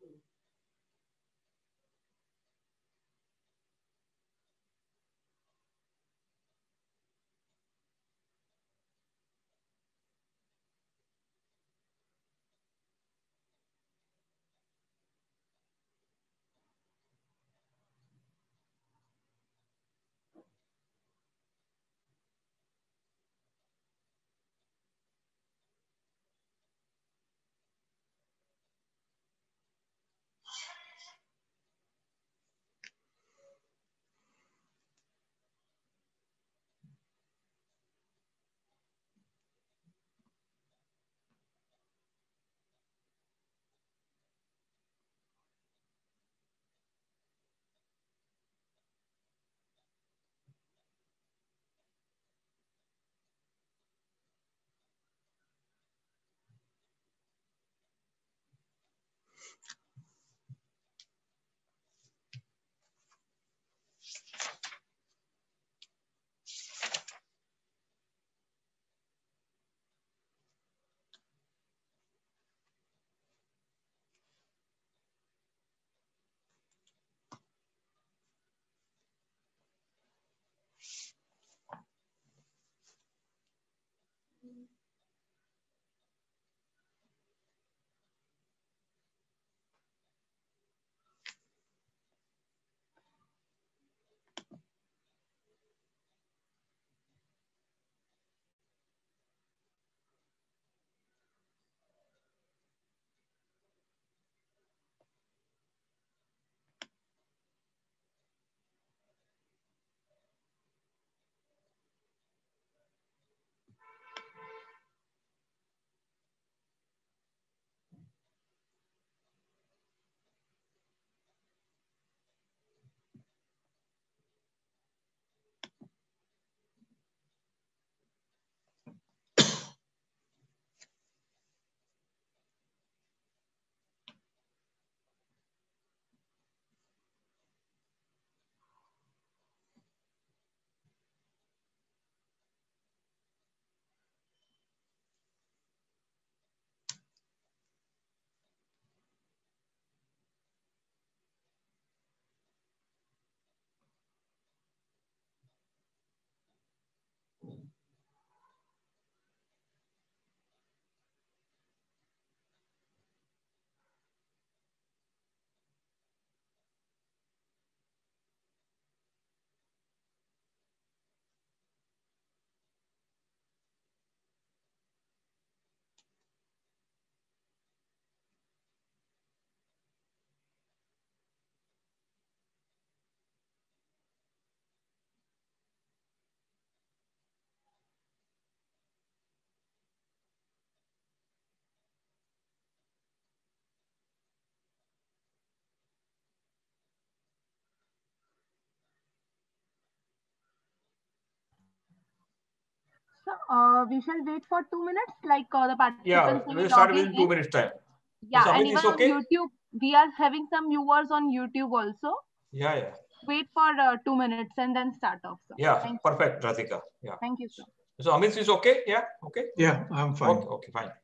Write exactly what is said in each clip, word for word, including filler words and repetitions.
So uh, we shall wait for two minutes, like uh, the Yeah, participants will we'll be start logging within two in. minutes time. Yeah, So, and Amit even is on okay? YouTube, we are having some viewers on YouTube also. Yeah, yeah. Wait for uh, two minutes and then start off. So. Yeah, Thank perfect, Radhika. Yeah. Thank you, sir. So, Amit is okay? Yeah, okay? Yeah, I'm fine. Okay, okay, fine.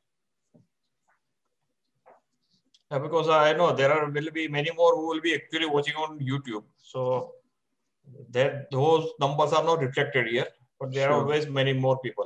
Yeah, because I know there are will be many more who will be actually watching on YouTube. So, that those numbers are not reflected here, but there Sure. are always many more people.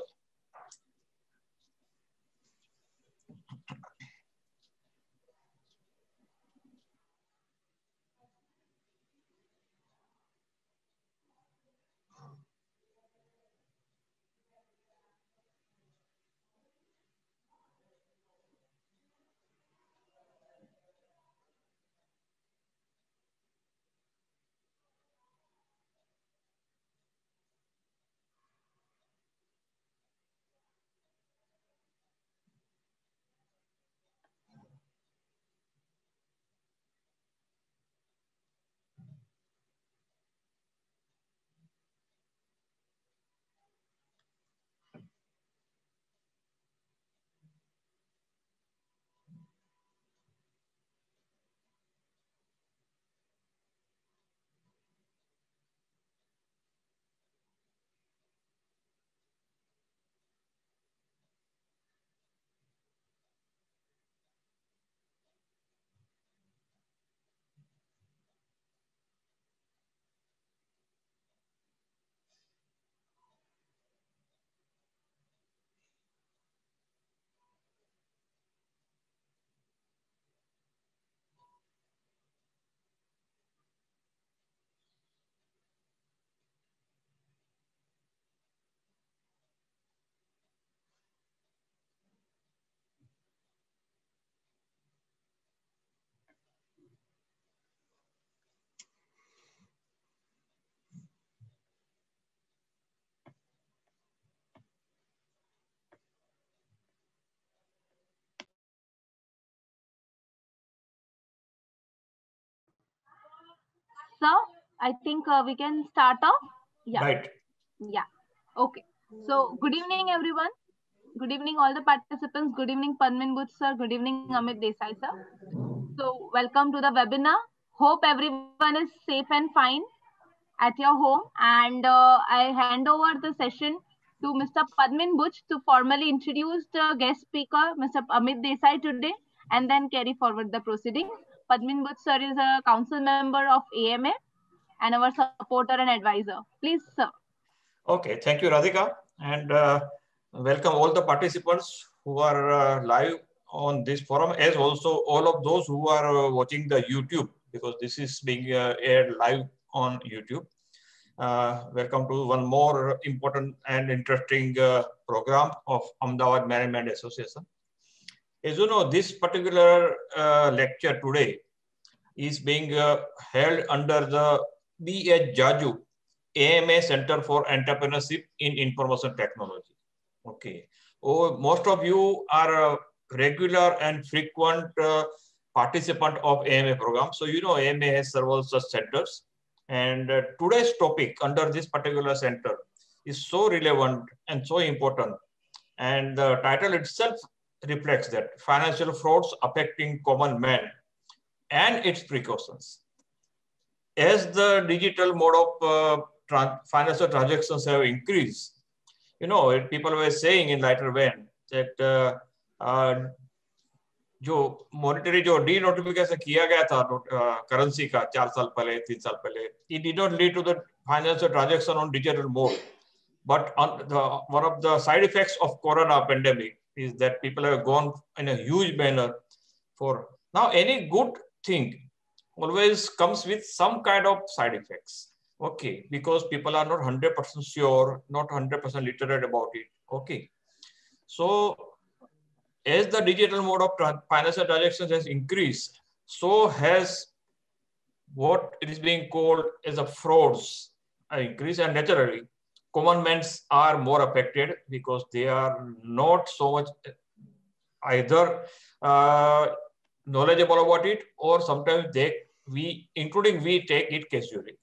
So I think uh, we can start off. Yeah. Right. Yeah. Okay. So good evening, everyone. Good evening, all the participants. Good evening, Padmin Buch sir. Good evening, Amit Desai sir. So welcome to the webinar. Hope everyone is safe and fine at your home. And uh, I hand over the session to Mister Padmin Buch to formally introduce the guest speaker, Mister Amit Desai today, and then carry forward the proceedings. Padmin Buch sir is a council member of A M A and our supporter and advisor. Please, sir. Okay, thank you, Radhika. And uh, welcome all the participants who are uh, live on this forum, as also all of those who are uh, watching the YouTube, because this is being uh, aired live on YouTube. Uh, welcome to one more important and interesting uh, program of Ahmedabad Management Association. As you know, this particular uh, lecture today is being uh, held under the B H Jaju A M A Center for Entrepreneurship in Information Technology. Okay. Oh, most of you are a regular and frequent uh, participant of A M A program. So, you know, A M A has several such centers. And uh, today's topic under this particular center is so relevant and so important. And the title itself reflects that: financial frauds affecting common man and its precautions. As the digital mode of uh, trans financial transactions have increased, you know, people were saying in lighter vein that uh, uh, जो monetary जो denotification किया गया था currency का चार साल पहले तीन साल पहले, it did not lead to the financial transaction on digital mode. But on the, one of the side effects of Corona pandemic is that people have gone in a huge manner for now. Any good thing always comes with some kind of side effects. Okay, because people are not one hundred percent sure, not one hundred percent literate about it. Okay, so as the digital mode of financial transactions has increased, so has what it is being called as a frauds increase, and naturally common men are more affected because they are not so much either uh, knowledgeable about it, or sometimes they we including we take it casually.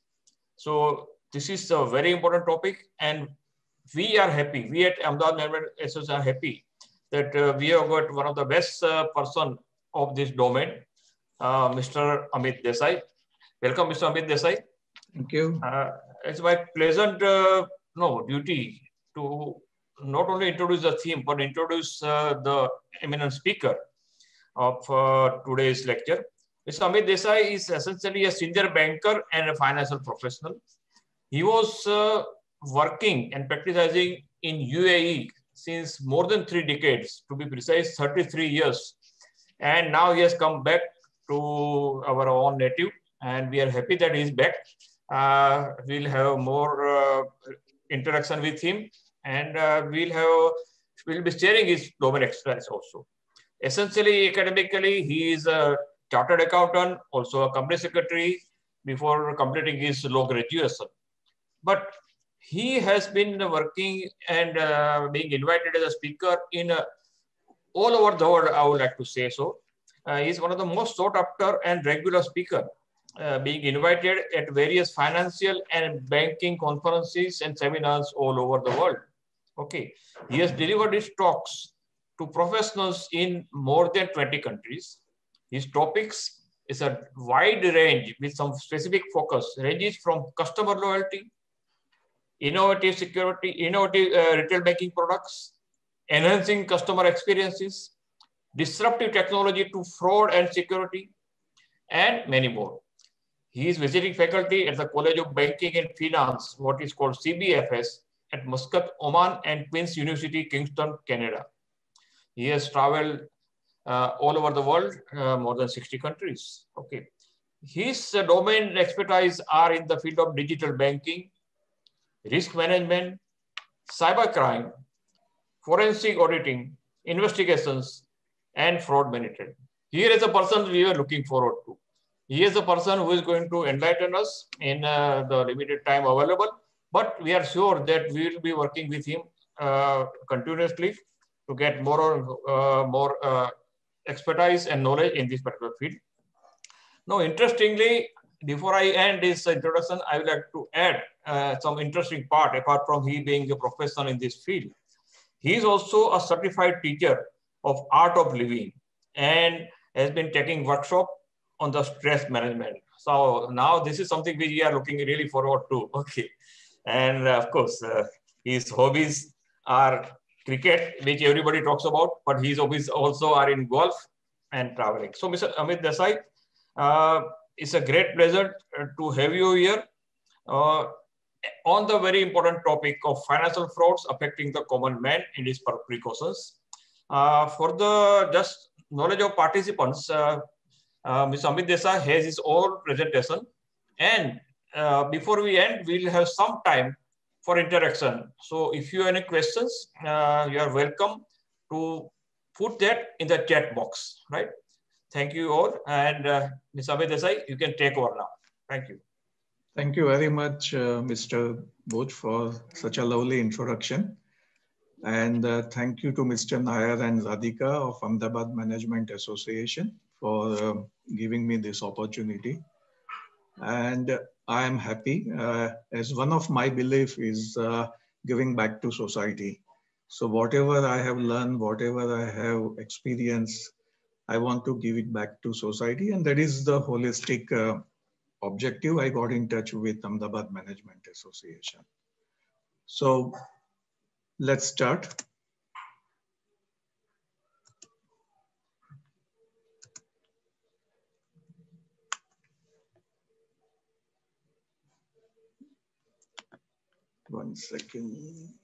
So this is a very important topic, and we are happy. We at Ahmedabad Management Association are happy that uh, we have got one of the best uh, person of this domain, uh, Mister Amit Desai. Welcome, Mister Amit Desai. Thank you. Uh, it's my pleasant uh, no duty to not only introduce the theme, but introduce uh, the eminent speaker of uh, today's lecture. Mister Amit Desai is essentially a senior banker and a financial professional. He was uh, working and practicing in U A E since more than three decades, to be precise, thirty-three years. And now he has come back to our own native, and we are happy that he's back. Uh, we'll have more uh, interaction with him, and uh, we'll have we'll be sharing his domain experience also. Essentially, academically, he is a chartered accountant, also a company secretary before completing his law graduation. But he has been working and uh, being invited as a speaker in uh, all over the world, I would like to say so. Uh, he is one of the most sought after and regular speaker, uh, being invited at various financial and banking conferences and seminars all over the world. Okay, he has delivered his talks to professionals in more than twenty countries. His topics is a wide range with some specific focus, ranges from customer loyalty, innovative security, innovative uh, retail banking products, enhancing customer experiences, disruptive technology to fraud and security, and many more. He is visiting faculty at the College of Banking and Finance, what is called C B F S, at Muscat, Oman, and Queen's University, Kingston, Canada. He has traveled uh, all over the world, uh, more than sixty countries. Okay. His uh, domain expertise are in the field of digital banking, risk management, cybercrime, forensic auditing, investigations, and fraud management. Here is a person we are looking forward to. He is a person who is going to enlighten us in uh, the limited time available, but we are sure that we will be working with him uh, continuously to get more, uh, more uh, expertise and knowledge in this particular field. Now, interestingly, before I end this introduction, I would like to add uh, some interesting part apart from he being a professional in this field. He is also a certified teacher of art of living and has been taking workshop on the stress management. So now this is something which we are looking really forward to. Okay. And uh, of course, uh, his hobbies are cricket, which everybody talks about, but his hobbies also are in golf and traveling. So Mister Amit Desai, uh, it's a great pleasure to have you here uh, on the very important topic of financial frauds affecting the common man and his precautions. Uh, for the just knowledge of participants, uh, uh, Mister Amit Desai has his own presentation, and uh, before we end, we'll have some time for interaction. So if you have any questions, uh, you are welcome to put that in the chat box, right? Thank you all. And uh, Mister Amit Desai, you can take over now. Thank you. Thank you very much, uh, Mister Bhuj, for such a lovely introduction. And uh, thank you to Mister Nair and Radhika of Ahmedabad Management Association for uh, giving me this opportunity. And I am happy, uh, as one of my belief is uh, giving back to society. So whatever I have learned, whatever I have experienced, I want to give it back to society. And that is the holistic uh, objective. I got in touch with Ahmedabad Management Association. So let's start. One second.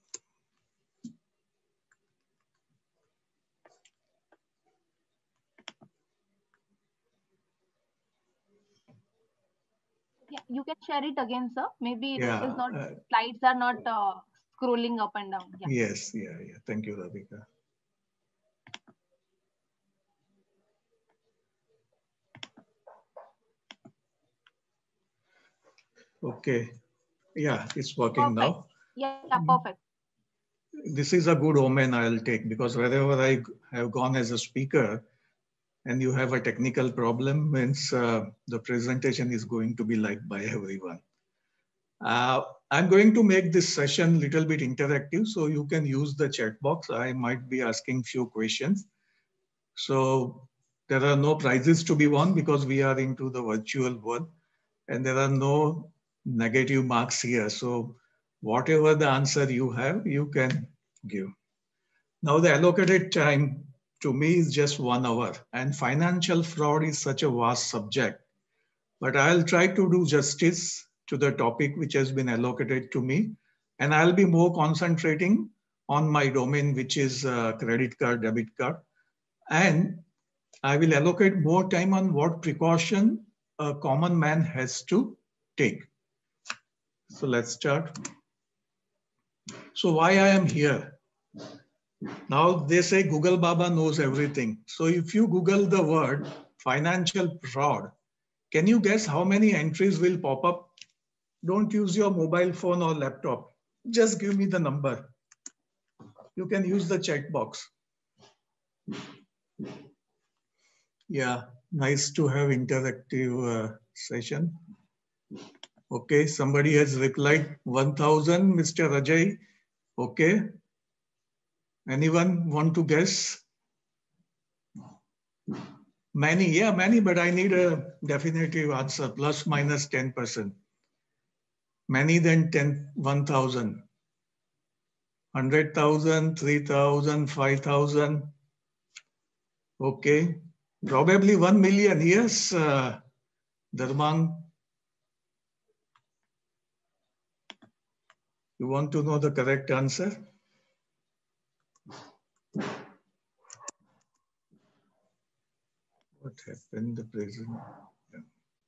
Yeah, you can share it again, sir. Maybe it Yeah, is not, uh, slides are not uh, scrolling up and down. Yeah. Yes, yeah, yeah. Thank you, Radhika. Okay. Yeah, it's working Perfect. now. Yeah, yeah, perfect. This is a good omen I'll take, because wherever I have gone as a speaker and you have a technical problem, means uh, the presentation is going to be liked by everyone. Uh, I'm going to make this session a little bit interactive, so you can use the chat box. I might be asking few questions. So there are no prizes to be won because we are into the virtual world, and there are no negative marks here. So whatever the answer you have, you can give. Now the allocated time to me is just one hour, and financial fraud is such a vast subject, but I'll try to do justice to the topic which has been allocated to me, and I'll be more concentrating on my domain, which is uh, credit card, debit card, and I will allocate more time on what precaution a common man has to take. So let's start. So why I am here? Now they say Google Baba knows everything. So if you Google the word financial fraud, can you guess how many entries will pop up? Don't use your mobile phone or laptop. Just give me the number. You can use the chat box. Yeah, nice to have interactive uh, session. Okay, somebody has replied one thousand, Mister Ajay. Okay. Anyone want to guess? Many, yeah, many, but I need a definitive answer, plus minus ten percent. Many than ten, one thousand. one hundred thousand, three thousand, five thousand. Okay, probably one million, yes, uh, Dharmang. You want to know the correct answer? What happened the present? Yeah.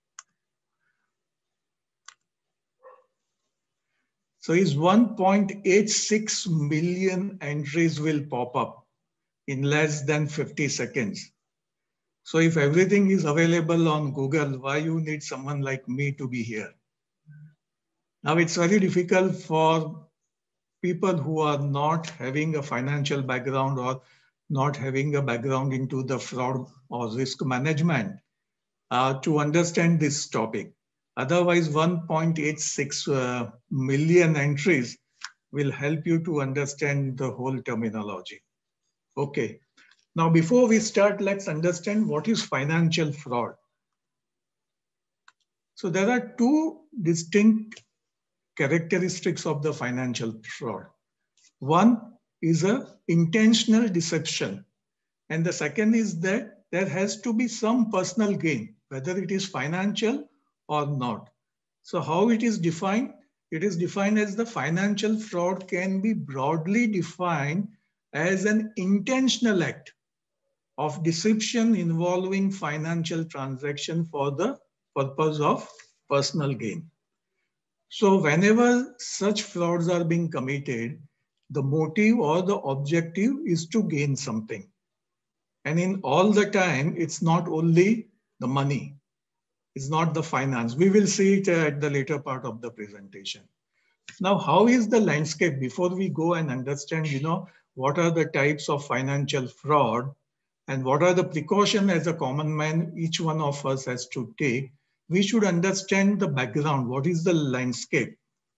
So is one point eight six million entries will pop up in less than fifty seconds. So if everything is available on Google, why you need someone like me to be here? Now it's very difficult for people who are not having a financial background or not having a background into the fraud or risk management uh, to understand this topic. Otherwise, one point eight six uh, million entries will help you to understand the whole terminology. Okay. Now, before we start, let's understand what is financial fraud. So there are two distinct characteristics of the financial fraud. One is a intentional deception. And the second is that there has to be some personal gain, whether it is financial or not. So how it is defined? It is defined as the financial fraud can be broadly defined as an intentional act of deception involving financial transaction for the purpose of personal gain. So whenever such frauds are being committed, the motive or the objective is to gain something. And in all the time, it's not only the money, it's not the finance. We will see it at the later part of the presentation. Now, how is the landscape? Before we go and understand, you know, what are the types of financial fraud and what are the precautions as a common man each one of us has to take, we should understand the background. What is the landscape?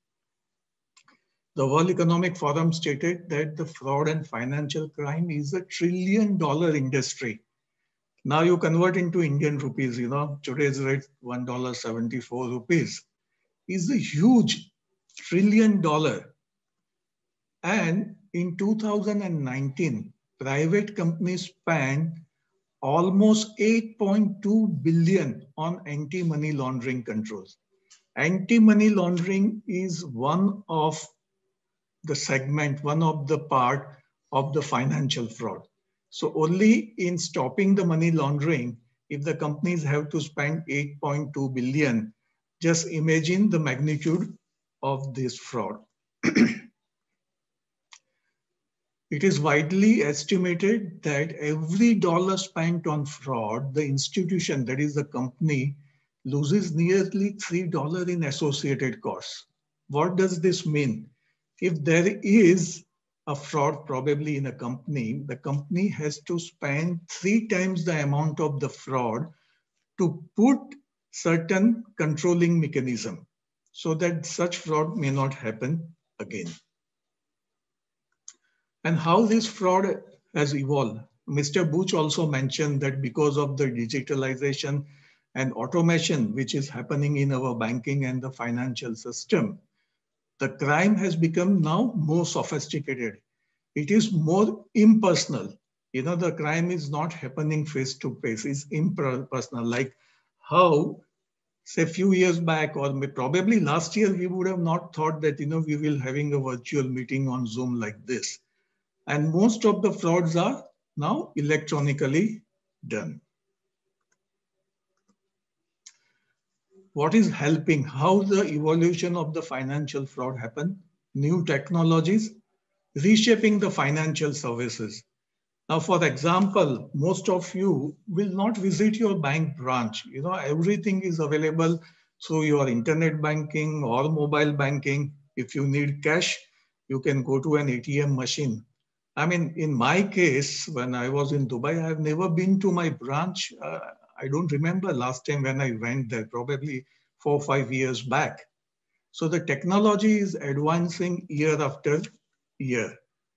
The World Economic Forum stated that the fraud and financial crime is a trillion dollar industry. Now you convert into Indian rupees, you know, today's rate one dollar seventy-four rupees is a huge trillion dollar. And in two thousand nineteen, private companies spent almost eight point two billion on anti-money laundering controls. Anti-money laundering is one of the segment, one of the part of the financial fraud. So only in stopping the money laundering, if the companies have to spend eight point two billion, just imagine the magnitude of this fraud. It is widely estimated that every dollar spent on fraud, the institution, that is the company, loses nearly three dollars in associated costs. What does this mean? If there is a fraud probably in a company, the company has to spend three times the amount of the fraud to put certain controlling mechanism so that such fraud may not happen again. And how this fraud has evolved. Mister Buch also mentioned that because of the digitalization and automation which is happening in our banking and the financial system, the crime has become now more sophisticated. It is more impersonal. You know, the crime is not happening face to face, it's impersonal. Like how, say, a few years back, or probably last year, we would have not thought that, you know, we will having a virtual meeting on Zoom like this. And most of the frauds are now electronically done. What is helping? How the evolution of the financial fraud happen? New technologies, reshaping the financial services. Now, for example, most of you will not visit your bank branch. You know, everything is available through your internet banking or mobile banking. If you need cash, you can go to an A T M machine. I mean, in my case, when I was in Dubai, I have never been to my branch. Uh, I don't remember last time when I went there, probably four or five years back. So the technology is advancing year after year.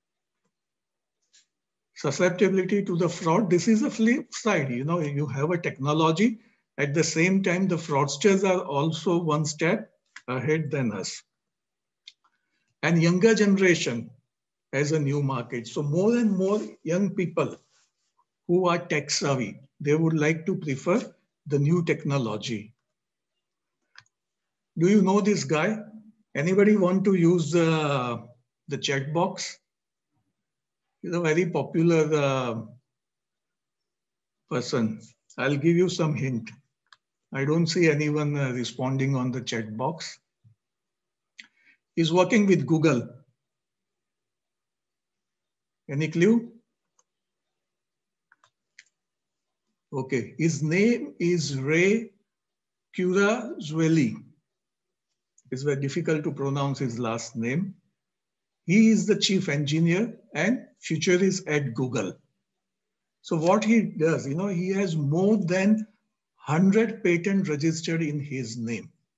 Susceptibility to the fraud, this is a flip side. You know, you have a technology. At the same time, the fraudsters are also one step ahead than us. And younger generation as a new market. So more and more young people who are tech savvy, they would like to prefer the new technology. Do you know this guy? Anybody want to use uh, the chat box? He's a very popular uh, person. I'll give you some hint. I don't see anyone uh, responding on the chat box. He's working with Google. Any clue? Okay, his name is Ray Kurzweil. It's very difficult to pronounce his last name. He is the chief engineer and futurist at Google. So what he does, you know, he has more than one hundred patents registered in his name.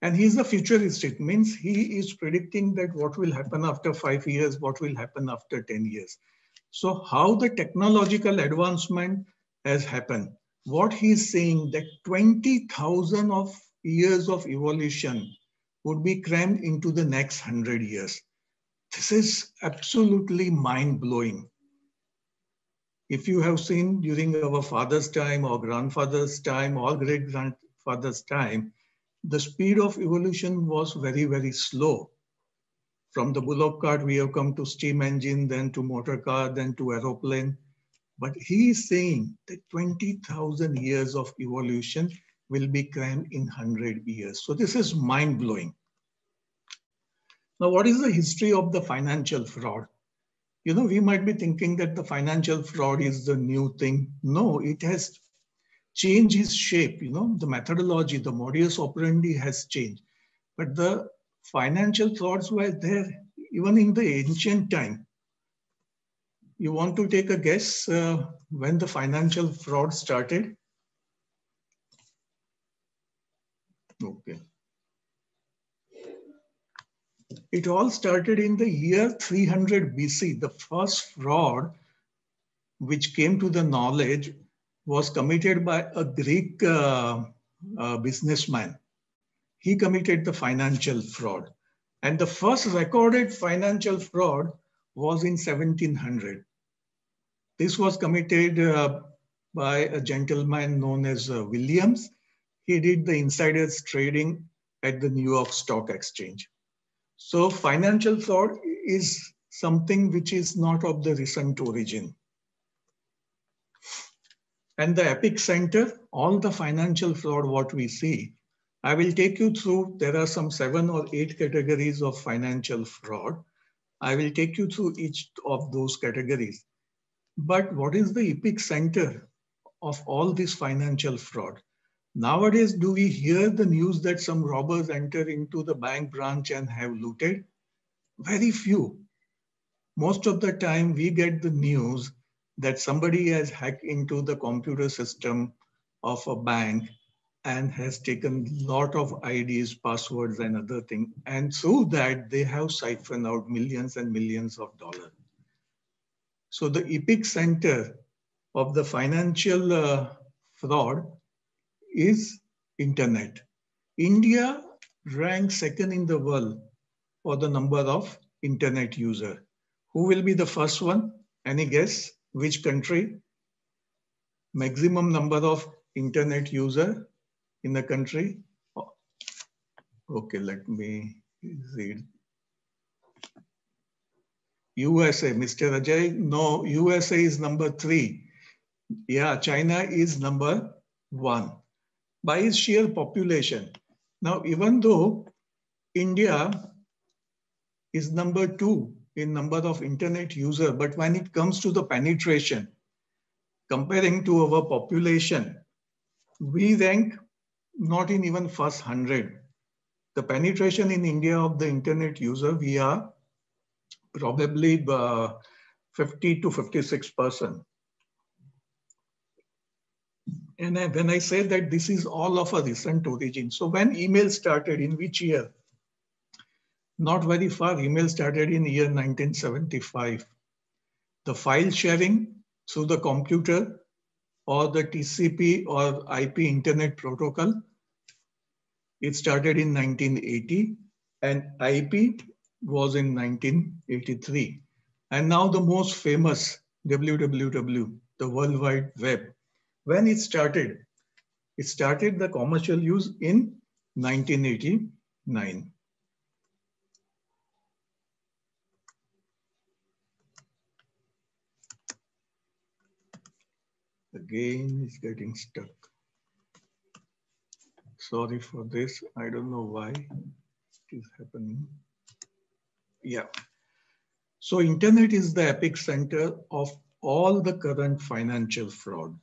And he's a futurist. It means he is predicting that what will happen after five years, what will happen after ten years. So how the technological advancement has happened. What he's saying that twenty thousand of years of evolution would be crammed into the next one hundred years. This is absolutely mind-blowing. If you have seen during our father's time or grandfather's time or great-grandfather's time, the speed of evolution was very, very slow. From the bullock cart, we have come to steam engine, then to motor car, then to aeroplane. But he is saying that twenty thousand years of evolution will be crammed in one hundred years. So this is mind-blowing. Now, what is the history of the financial fraud? You know, we might be thinking that the financial fraud is the new thing. No, it has changed its shape. You know, the methodology, the modus operandi has changed. But the financial frauds were there even in the ancient time. You want to take a guess uh, when the financial fraud started? Okay. It all started in the year three hundred B C. The first fraud which came to the knowledge was committed by a Greek uh, uh, businessman. He committed the financial fraud. And the first recorded financial fraud was in seventeen hundred. This was committed uh, by a gentleman known as uh, Williams. He did the insiders trading at the New York Stock Exchange. So financial fraud is something which is not of the recent origin. And the epicenter, all the financial fraud what we see, I will take you through, there are some seven or eight categories of financial fraud. I will take you through each of those categories. But what is the epicenter of all this financial fraud? Nowadays, do we hear the news that some robbers enter into the bank branch and have looted? Very few. Most of the time, we get the news that somebody has hacked into the computer system of a bank and has taken a lot of I Ds, passwords, and other things. And through that, they have siphoned out millions and millions of dollars. So the epicenter of the financial uh, fraud is internet. India ranks second in the world for the number of internet users. Who will be the first one? Any guess? Which country? Maximum number of internet user in the country? Okay, let me read. U S A, Mister Ajay, no, U S A is number three. Yeah, China is number one by its sheer population. Now, even though India is number two in number of internet user, but when it comes to the penetration, comparing to our population, we rank not in even first hundred. The penetration in India of the internet user, we are probably uh, fifty to fifty-six percent. And I, when I say that this is all of a recent origin. So when email started, in which year? Not very far, email started in year nineteen seventy-five. The file sharing through the computer or the T C P or I P internet protocol, it started in nineteen eighty and I P was in nineteen eighty-three. And now the most famous W W W, the World Wide Web. When it started, it started the commercial use in nineteen eighty-nine. Again, it's getting stuck. Sorry for this. I don't know why it is happening. Yeah. So internet is the epicenter of all the current financial fraud.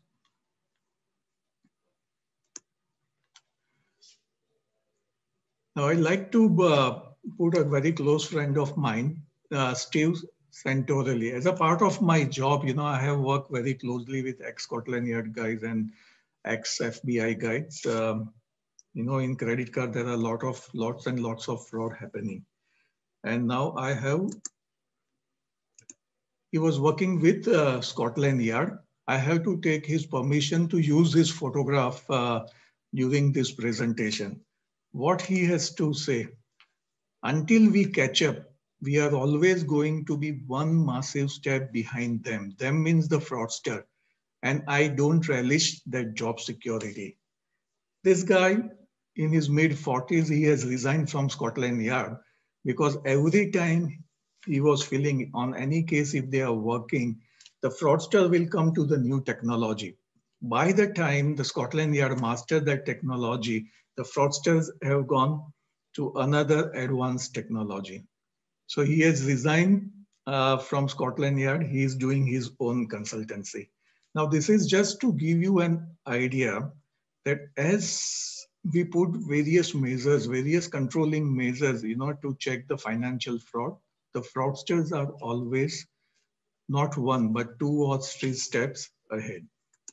Now, I'd like to uh, put a very close friend of mine, uh, Steve Santorelli. As a part of my job, you know, I have worked very closely with ex-Scotland Yard guys and ex-F B I guys. Um, You know, in credit card, there are a lot of lots and lots of fraud happening. And now I have, he was working with uh, Scotland Yard. I have to take his permission to use his photograph uh, during this presentation. What he has to say, until we catch up, we are always going to be one massive step behind them. Them means the fraudster. And I don't relish that job security. This guy in his mid forties, he has resigned from Scotland Yard because every time he was feeling on any case, if they are working, the fraudster will come to the new technology. By the time the Scotland Yard mastered that technology, the fraudsters have gone to another advanced technology. So he has resigned uh, from Scotland Yard. He is doing his own consultancy. Now, this is just to give you an idea that as we put various measures, various controlling measures, you know, to check the financial fraud, the fraudsters are always not one, but two or three steps ahead.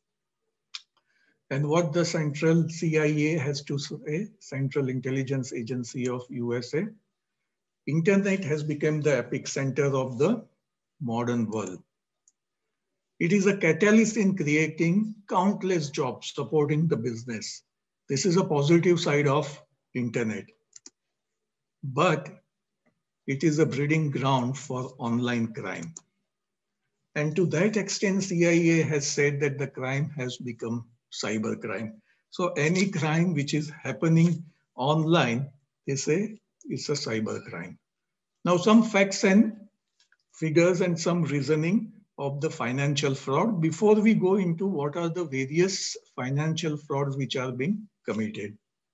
And what the Central C I A has to say, Central Intelligence Agency of U S A, Internet has become the epicenter of the modern world. It is a catalyst in creating countless jobs supporting the business. This is a positive side of internet. But it is a breeding ground for online crime. And to that extent, C I A has said that the crime has become cybercrime. So any crime which is happening online, they say it's a cybercrime. Now, some facts and figures and some reasoning of the financial fraud before we go into what are the various financial frauds which are being committed.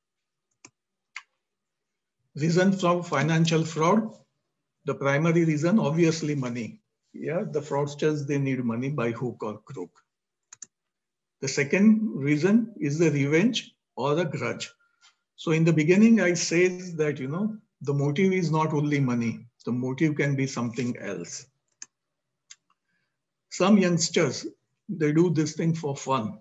Reason from financial fraud, the primary reason, obviously money. Yeah, the fraudsters, they need money by hook or crook. The second reason is the revenge or the grudge. So in the beginning, I said that, you know, the motive is not only money. The motive can be something else. Some youngsters, they do this thing for fun.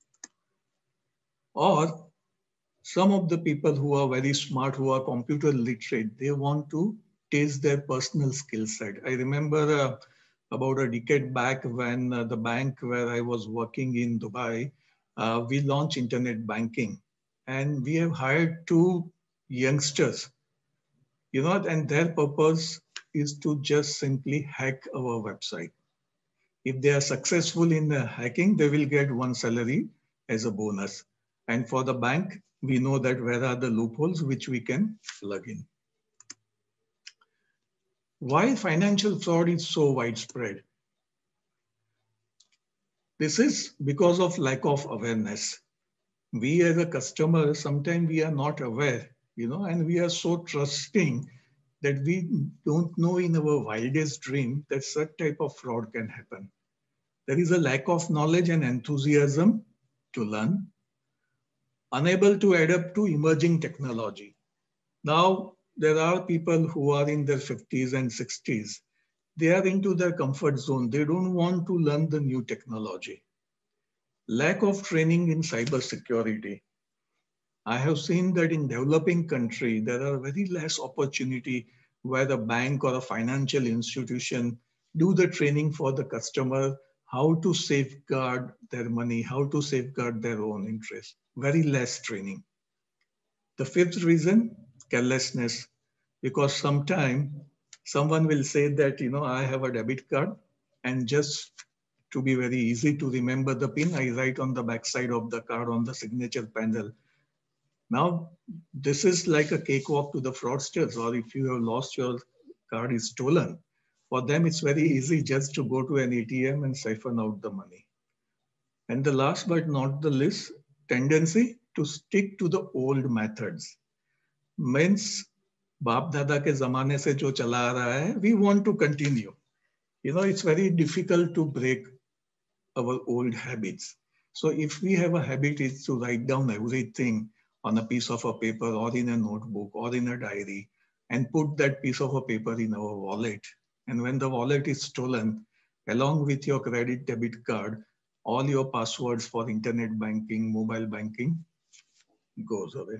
Or some of the people who are very smart, who are computer literate, they want to test their personal skill set. I remember uh, about a decade back when uh, the bank where I was working in Dubai, uh, we launched internet banking. And we have hired two youngsters, you know, and their purpose is to just simply hack our website. If they are successful in uh, hacking, they will get one salary as a bonus. And for the bank, we know that where are the loopholes which we can plug in. Why financial fraud is so widespread? This is because of lack of awareness. We as a customer, sometimes we are not aware, you know, and we are so trusting that we don't know in our wildest dream that such type of fraud can happen. There is a lack of knowledge and enthusiasm to learn, unable to adapt to emerging technology. Now, there are people who are in their fifties and sixties. They are into their comfort zone. They don't want to learn the new technology. Lack of training in cybersecurity. I have seen that in developing country, there are very less opportunity where the bank or a financial institution do the training for the customer, how to safeguard their money, how to safeguard their own interest. Very less training. The fifth reason, carelessness, because sometime someone will say that, you know, I have a debit card and just to be very easy to remember the PIN, I write on the backside of the card on the signature panel. Now, this is like a cakewalk to the fraudsters, or if you have lost your card is stolen, for them it's very easy just to go to an A T M and siphon out the money. And the last but not the least, tendency to stick to the old methods. Means, बाप दादा के जमाने से जो चला आ रहा है, we want to continue. You know, it's very difficult to break our old habits. So if we have a habit is to write down everything on a piece of a paper or in a notebook or in a diary and put that piece of a paper in our wallet. And when the wallet is stolen, along with your credit debit card, all your passwords for internet banking, mobile banking, goes away.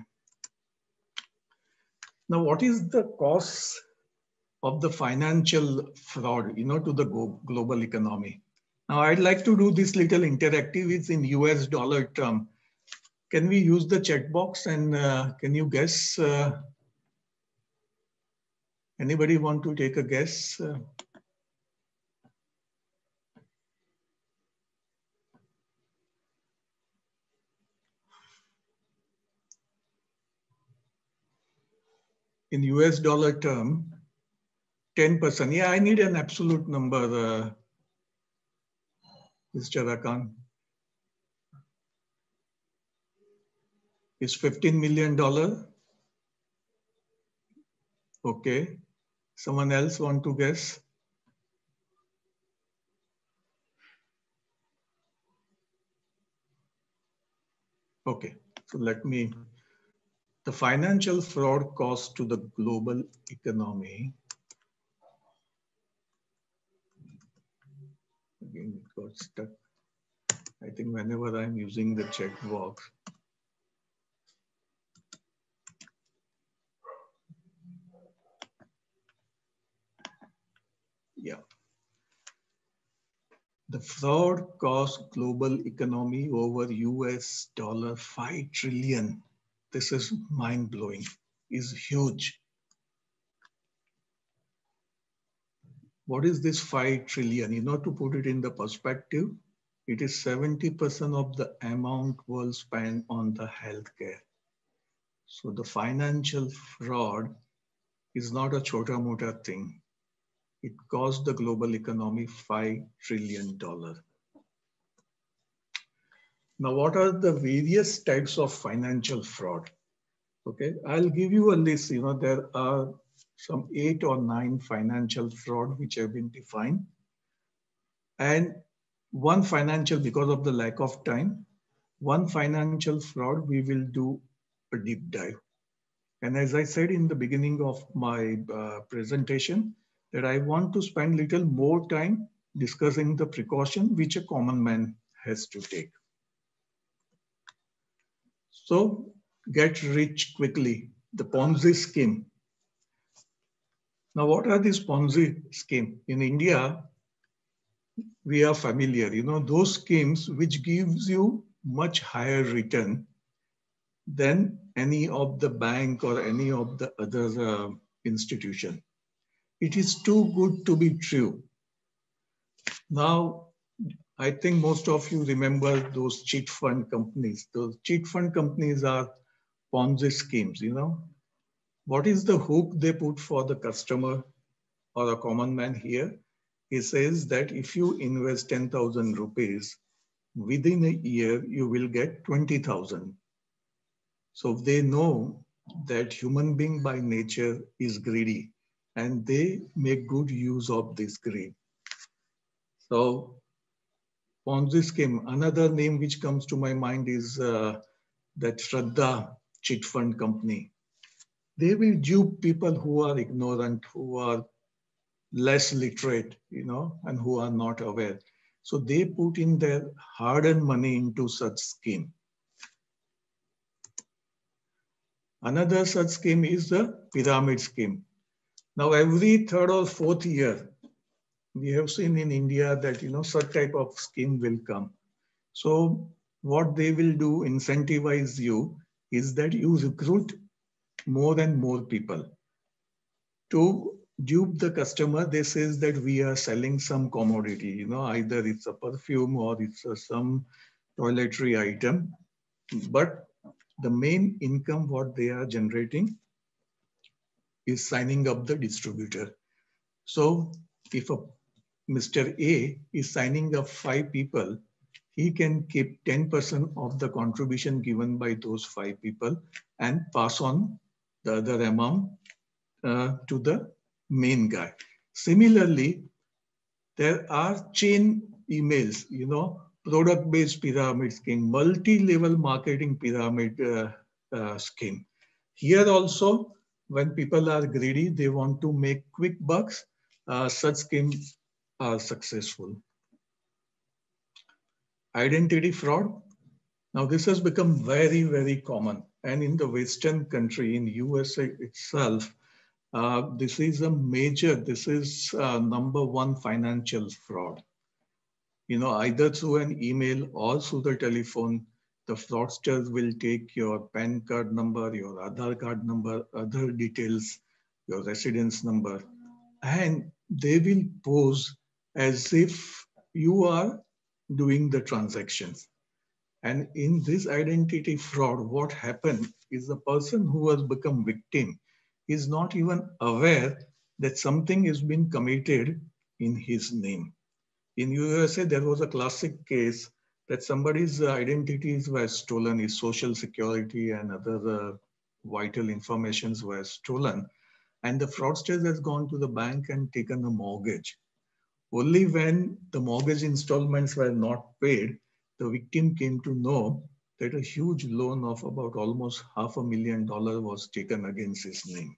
Now, what is the cost of the financial fraud, you know, to the global economy? Now, I'd like to do this little interactive. It's in U S dollar term. Can we use the checkbox and uh, can you guess? Uh, anybody want to take a guess? Uh, in U S dollar term, ten percent. Yeah, I need an absolute number, uh, Mister Rakan. Is fifteen million dollars? Okay. Someone else want to guess? Okay, so let me, the financial fraud cost to the global economy. Again, it got stuck. I think whenever I'm using the checkbox. Yeah. The fraud cost global economy over U S dollar five trillion. This is mind blowing, is huge. What is this five trillion? You know, to put it in the perspective, it is seventy percent of the amount world spent on the healthcare. So the financial fraud is not a chota mota thing. It cost the global economy five trillion dollars. Now, what are the various types of financial fraud? Okay, I'll give you a list. You know, there are some eight or nine financial fraud which have been defined. And one financial, because of the lack of time, one financial fraud, we will do a deep dive. And as I said in the beginning of my uh, presentation, that I want to spend a little more time discussing the precaution which a common man has to take. So get rich quickly, the Ponzi scheme. Now, what are these Ponzi schemes? In India, we are familiar, you know, those schemes which gives you much higher return than any of the bank or any of the other uh, institution. It is too good to be true. Now, I think most of you remember those cheat fund companies. Those cheat fund companies are Ponzi schemes, you know. What is the hook they put for the customer or a common man here? He says that if you invest ten thousand rupees, within a year, you will get twenty thousand. So they know that human being by nature is greedy and they make good use of this greed. So Ponzi scheme, another name which comes to my mind is uh, that Shraddha cheat fund company. They will dupe people who are ignorant, who are less literate, you know, and who are not aware. So they put in their hard-earned money into such scheme. Another such scheme is the pyramid scheme. Now, every third or fourth year, we have seen in India that, you know, such type of scheme will come. So what they will do, incentivize you, is that you recruit more and more people. To dupe the customer, they says that we are selling some commodity, you know, either it's a perfume or it's a, some toiletry item. But the main income what they are generating is signing up the distributor. So if a Mister A is signing up five people, he can keep ten percent of the contribution given by those five people and pass on the other amount uh, to the main guy. Similarly, there are chain emails, you know, product-based pyramid scheme, multi-level marketing pyramid uh, uh, scheme. Here also, when people are greedy, they want to make quick bucks, uh, such schemes are successful. Identity fraud. Now this has become very, very common. And in the Western country, in U S A itself, uh, this is a major, this is uh, number one financial fraud. You know, either through an email or through the telephone, the fraudsters will take your PAN card number, your Aadhaar card number, other details, your residence number, and they will pose as if you are doing the transactions. And in this identity fraud, what happened is the person who has become victim is not even aware that something is being committed in his name. In U S A, there was a classic case that somebody's identities were stolen, his social security and other uh, vital informations were stolen. And the fraudsters has gone to the bank and taken a mortgage. Only when the mortgage installments were not paid, the victim came to know that a huge loan of about almost half a million dollars was taken against his name.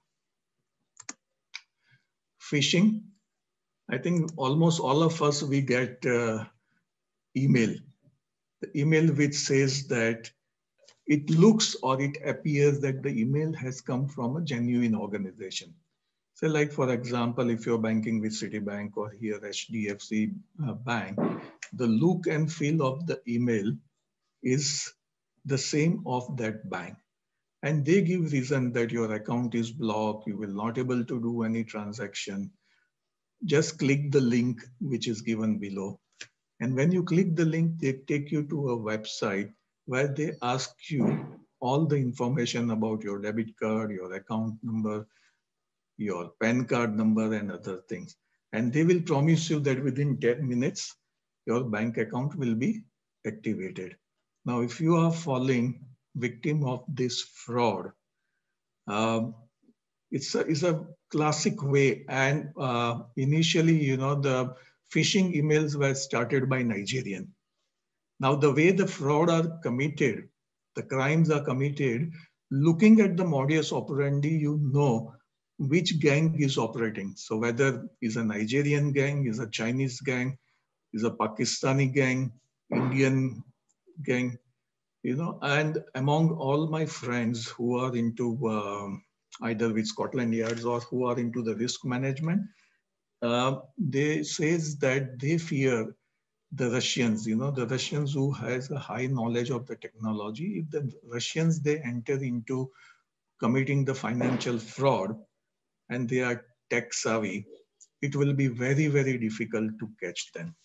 Phishing, I think almost all of us, we get uh, email. The email which says that it looks or it appears that the email has come from a genuine organization. So like, for example, if you're banking with Citibank or here H D F C uh, Bank, the look and feel of the email is the same of that bank. And they give reason that your account is blocked, you will not able to do any transaction. Just click the link which is given below. And when you click the link, they take you to a website where they ask you all the information about your debit card, your account number, your PAN card number and other things. And they will promise you that within ten minutes, your bank account will be activated. Now, if you are falling victim of this fraud, um, it's, a, it's a classic way. And uh, initially, you know, the phishing emails were started by Nigerian. Now, the way the fraud are committed, the crimes are committed, looking at the modus operandi, you know which gang is operating. So whether is a Nigerian gang, is a Chinese gang, is a Pakistani gang, Indian gang, you know, and among all my friends who are into um, either with Scotland Yards or who are into the risk management, uh, they says that they fear the Russians, you know, the Russians who has a high knowledge of the technology. If the Russians, they enter into committing the financial fraud and they are tech savvy, it will be very, very difficult to catch them.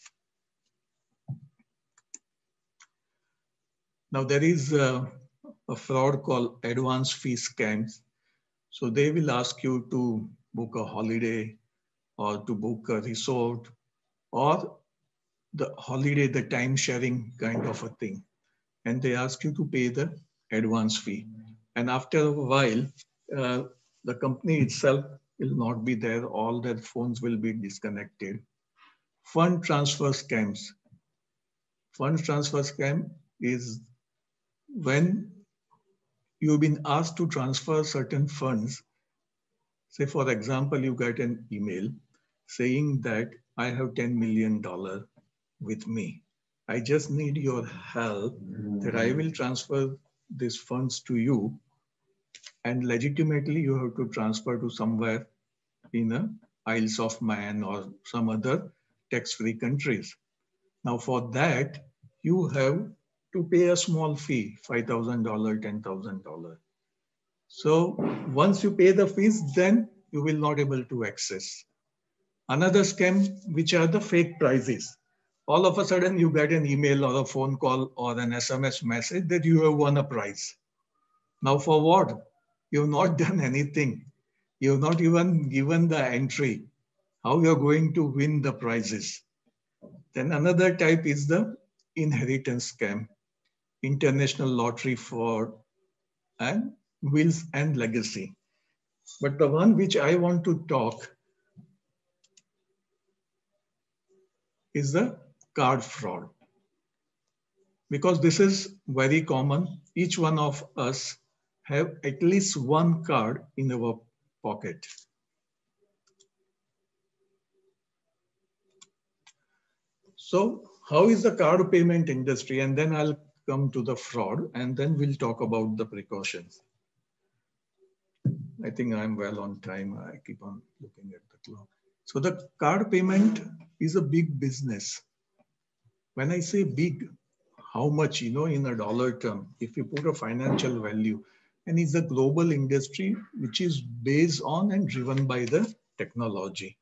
Now there is a, a fraud called advance fee scams. So they will ask you to book a holiday or to book a resort or the holiday, the time sharing kind of a thing. And they ask you to pay the advance fee. And after a while, uh, the company itself will not be there. All their phones will be disconnected. Fund transfer scams. Fund transfer scam is when you've been asked to transfer certain funds. Say, for example, you get an email saying that I have ten million dollars with me. I just need your help that I will transfer these funds to you, and legitimately you have to transfer to somewhere in a Isles of Man or some other tax-free countries. Now for that, you have to pay a small fee, five thousand dollars, ten thousand dollars. So once you pay the fees, then you will not able to access. Another scam, which are the fake prices. All of a sudden you get an email or a phone call or an S M S message that you have won a prize. Now for what? You've not done anything. You've not even given the entry, how you're going to win the prizes. Then another type is the inheritance scam, international lottery fraud, and wills and legacy. But the one which I want to talk is the card fraud. Because this is very common. Each one of us have at least one card in our pocket. So how is the card payment industry? And then I'll come to the fraud, and then we'll talk about the precautions. I think I'm well on time. I keep on looking at the clock. So the card payment is a big business. When I say big, how much, you know, in a dollar term, if you put a financial value, and it's a global industry which is based on and driven by the technology.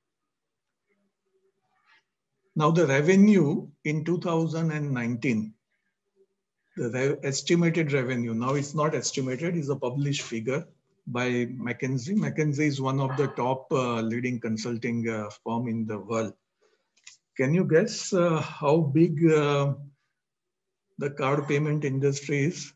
Now the revenue in two thousand nineteen, the re estimated revenue, now it's not estimated, it's a published figure by McKinsey. McKinsey is one of the top uh, leading consulting uh, firm in the world. Can you guess uh, how big uh, the card payment industry is?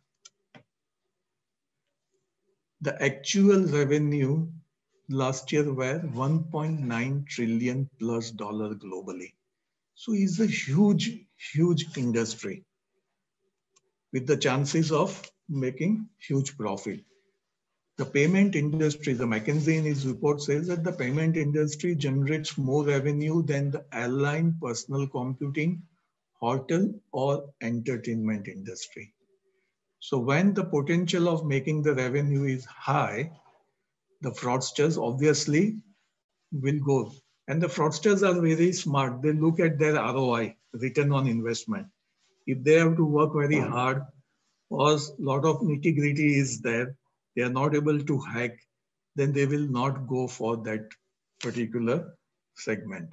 The actual revenue last year were one point nine trillion plus dollar globally. So it's a huge, huge industry with the chances of making huge profit. The payment industry, the McKinsey in his report says that the payment industry generates more revenue than the airline, personal computing, hotel, or entertainment industry. So when the potential of making the revenue is high, the fraudsters obviously will go. And the fraudsters are very smart. They look at their R O I, return on investment. If they have to work very hard, or a lot of nitty-gritty is there, they are not able to hack, then they will not go for that particular segment.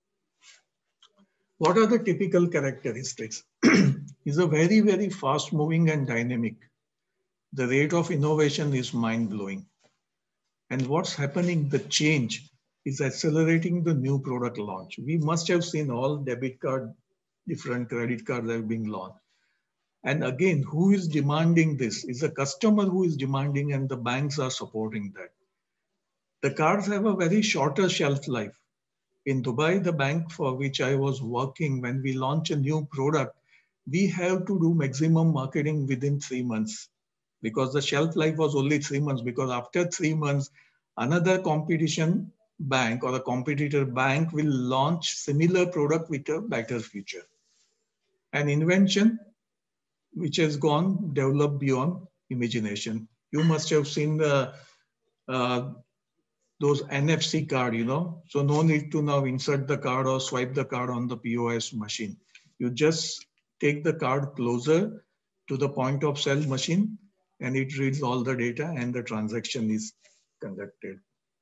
What are the typical characteristics? It's a very, very fast-moving and dynamic. The rate of innovation is mind-blowing. And what's happening, the change is accelerating the new product launch. We must have seen all debit card, different credit cards have been launched. And again, who is demanding this? It's a customer who is demanding, and the banks are supporting that. The cards have a very shorter shelf life. In Dubai, the bank for which I was working, when we launch a new product, we have to do maximum marketing within three months because the shelf life was only three months. Because after three months, another competition bank or a competitor bank will launch similar product with a better feature. An invention which has gone developed beyond imagination. You must have seen the uh, those N F C card, you know, so no need to now insert the card or swipe the card on the P O S machine. You just take the card closer to the point of sale machine and it reads all the data and the transaction is conducted.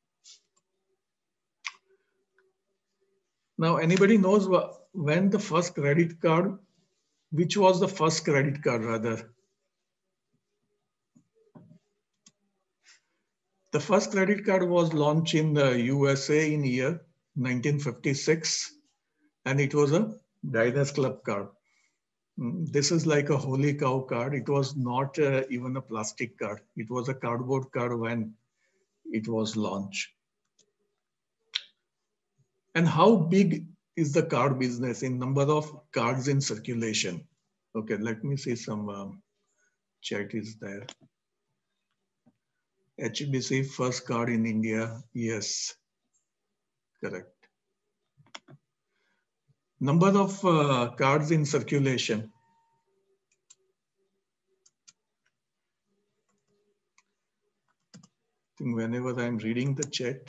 Now, anybody knows when the first credit card, which was the first credit card rather? The first credit card was launched in the U S A in year nineteen fifty-six, and it was a Diners Club card. This is like a holy cow card. It was not uh, even a plastic card. It was a cardboard card when it was launched. And how big is the card business in number of cards in circulation? Okay, let me see some um, chat is there. H B C first card in India, yes, correct. Number of uh, cards in circulation. I think whenever I'm reading the chat,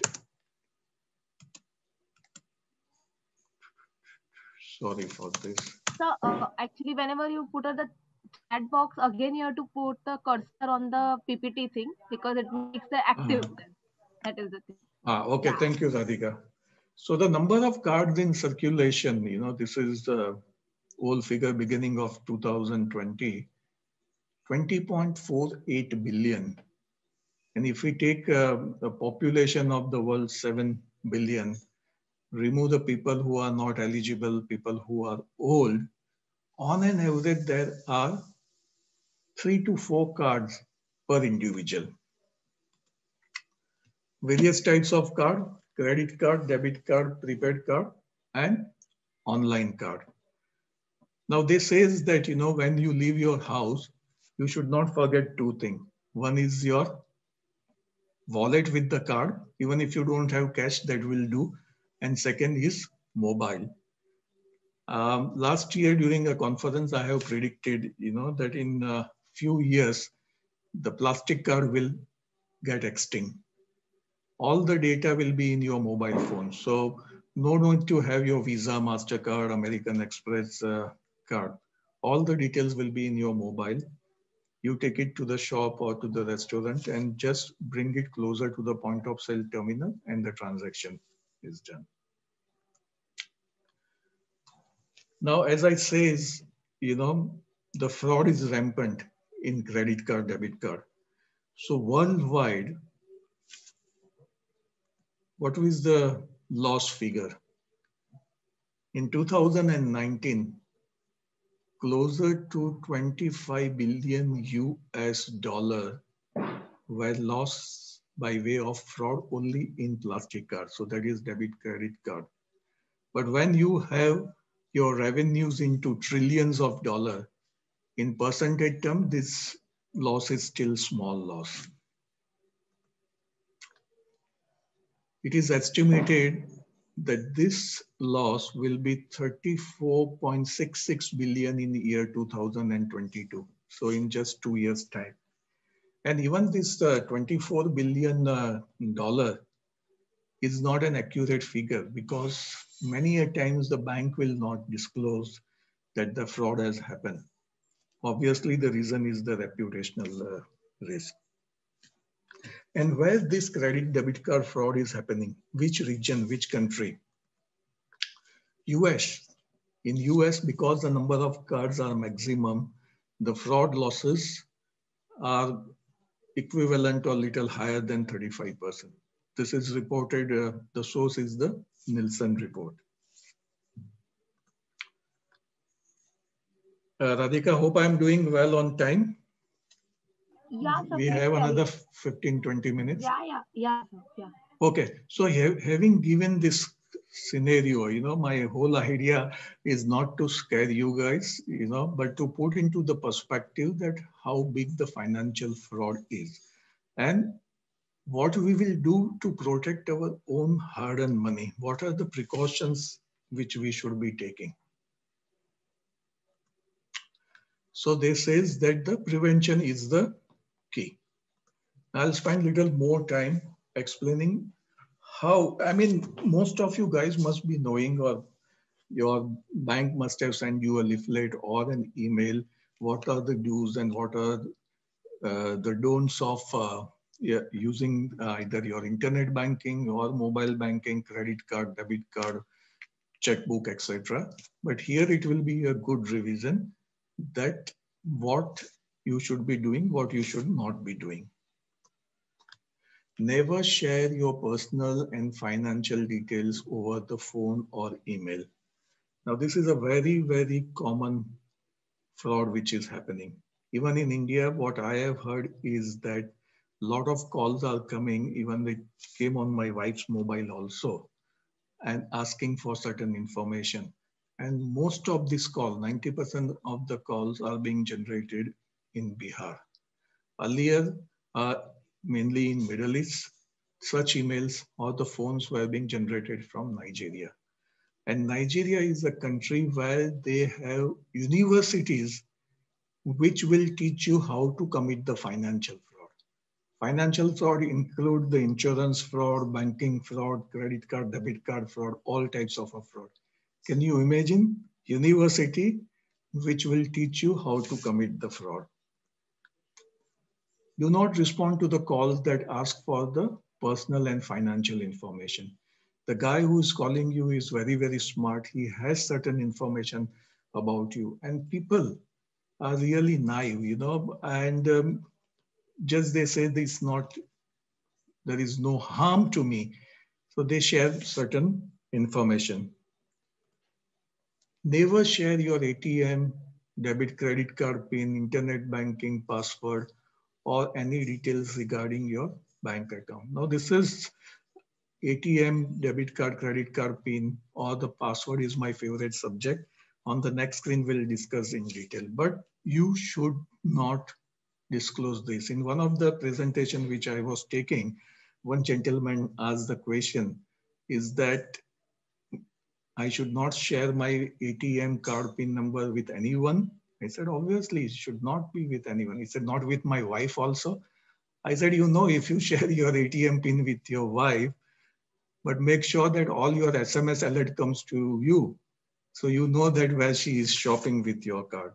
sorry for this. So uh, actually, whenever you put on the chat box, again you have to put the cursor on the P P T thing because it makes the active. Uh, that is the thing. Ah, okay, yeah. Thank you, Radhika. So the number of cards in circulation, you know, this is the old figure beginning of two thousand twenty, twenty point four eight billion. And if we take uh, the population of the world, seven billion, remove the people who are not eligible, people who are old, on an average, there are three to four cards per individual. Various types of card, credit card, debit card, prepaid card, and online card. Now, this says that, you know, when you leave your house, you should not forget two things. One is your wallet with the card. Even if you don't have cash, that will do. And second is mobile. Um, last year during a conference, I have predicted, you know, that in a few years, the plastic card will get extinct. All the data will be in your mobile phone. So no need to have your Visa, MasterCard, American Express uh, card. All the details will be in your mobile. You take it to the shop or to the restaurant and just bring it closer to the point of sale terminal and the transaction is done. Now, as I says, you know, the fraud is rampant in credit card, debit card. So worldwide, what is the loss figure? In two thousand nineteen, closer to twenty-five billion U S dollar were lost by way of fraud only in plastic card. So that is debit credit card. But when you have your revenues into trillions of dollars, in percentage term, this loss is still small loss. It is estimated that this loss will be thirty-four point six six billion in the year two thousand twenty-two. So in just two years time. And even this uh, twenty-four billion uh, dollar is not an accurate figure because many a times the bank will not disclose that the fraud has happened. Obviously, the reason is the reputational uh, risk. And where this credit debit card fraud is happening, which region, which country? U S. In U S, because the number of cards are maximum, the fraud losses are equivalent or little higher than thirty-five percent. This is reported, uh, the source is the Nielsen report. Uh, Radhika, hope I'm doing well on time. Yeah, sir, we please have tell. Another fifteen, twenty minutes. Yeah, yeah, yeah, sir, yeah. Okay, so ha having given this scenario, you know, my whole idea is not to scare you guys, you know, but to put into the perspective that how big the financial fraud is and what we will do to protect our own hard-earned money. What are the precautions which we should be taking? So they says that the prevention is the key. I'll spend a little more time explaining how, I mean, most of you guys must be knowing, or your bank must have sent you a leaflet or an email. What are the do's and what are uh, the don'ts of uh, yeah, using uh, either your internet banking or mobile banking, credit card, debit card, checkbook, et cetera. But here it will be a good revision that what you should be doing, what you should not be doing. Never share your personal and financial details over the phone or email. Now, this is a very, very common fraud which is happening. Even in India, what I have heard is that a lot of calls are coming, even they came on my wife's mobile also, and asking for certain information. And most of this call, ninety percent of the calls are being generated in Bihar. Earlier, uh, mainly in Middle East, such emails or the phones were being generated from Nigeria. And Nigeria is a country where they have universities which will teach you how to commit the financial fraud. Financial fraud include the insurance fraud, banking fraud, credit card, debit card fraud, all types of a fraud. Can you imagine university which will teach you how to commit the fraud? Do not respond to the calls that ask for the personal and financial information. The guy who is calling you is very, very smart. He has certain information about you. And people are really naive, you know, and um, just they say this not, there is no harm to me. So they share certain information. Never share your A T M, debit, credit card PIN, internet banking password, or any details regarding your bank account. Now this is A T M, debit card, credit card PIN, or the password is my favorite subject. On the next screen, we'll discuss in detail, but you should not disclose this. In one of the presentation which I was taking, one gentleman asked the question, is that I should not share my A T M card PIN number with anyone. I said, obviously, it should not be with anyone. He said, not with my wife also. I said, you know, if you share your A T M PIN with your wife, but make sure that all your S M S alert comes to you. So you know that where she is shopping with your card.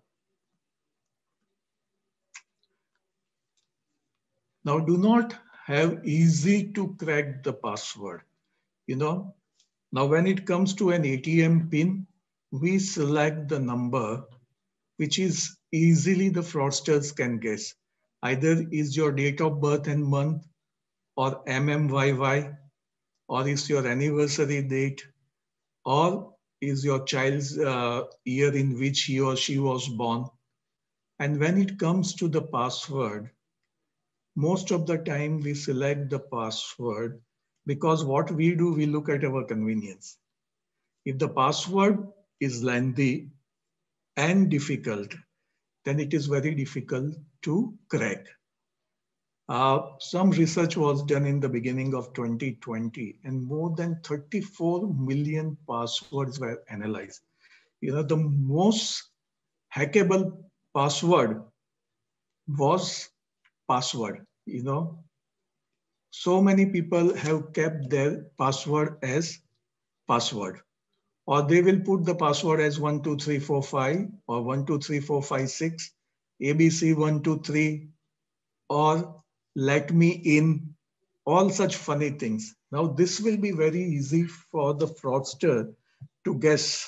Now, do not have easy to crack the password. You know, now when it comes to an A T M PIN, we select the number which is easily the fraudsters can guess. Either is your date of birth and month, or M M Y Y, or is your anniversary date, or is your child's uh, year in which he or she was born. And when it comes to the password, most of the time we select the password because what we do, we look at our convenience. If the password is lengthy and difficult, then it is very difficult to crack. Uh, some research was done in the beginning of twenty twenty, and more than thirty-four million passwords were analyzed. You know, the most hackable password was password. You know, so many people have kept their password as password, or they will put the password as one two three four five or one two three four five six, A B C one two three, or let me in, all such funny things. Now, this will be very easy for the fraudster to guess.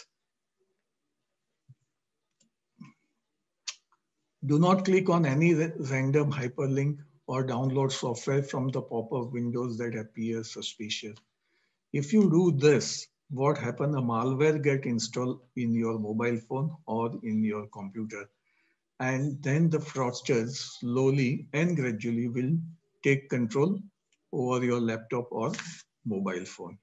Do not click on any random hyperlink or download software from the pop-up windows that appear suspicious. If you do this, what happens? A malware get installed in your mobile phone or in your computer. And then the fraudsters slowly and gradually will take control over your laptop or mobile phone.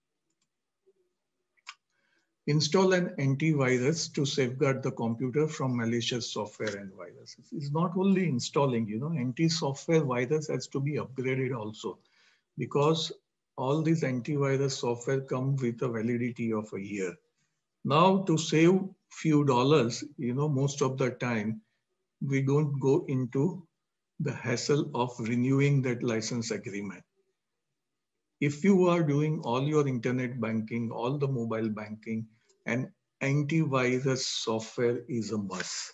Install an antivirus to safeguard the computer from malicious software and viruses. It's not only installing, you know, anti-software virus has to be upgraded also, because all these antivirus software come with a validity of a year. Now, to save few dollars, you know, most of the time, we don't go into the hassle of renewing that license agreement. If you are doing all your internet banking, all the mobile banking, and antivirus software is a must.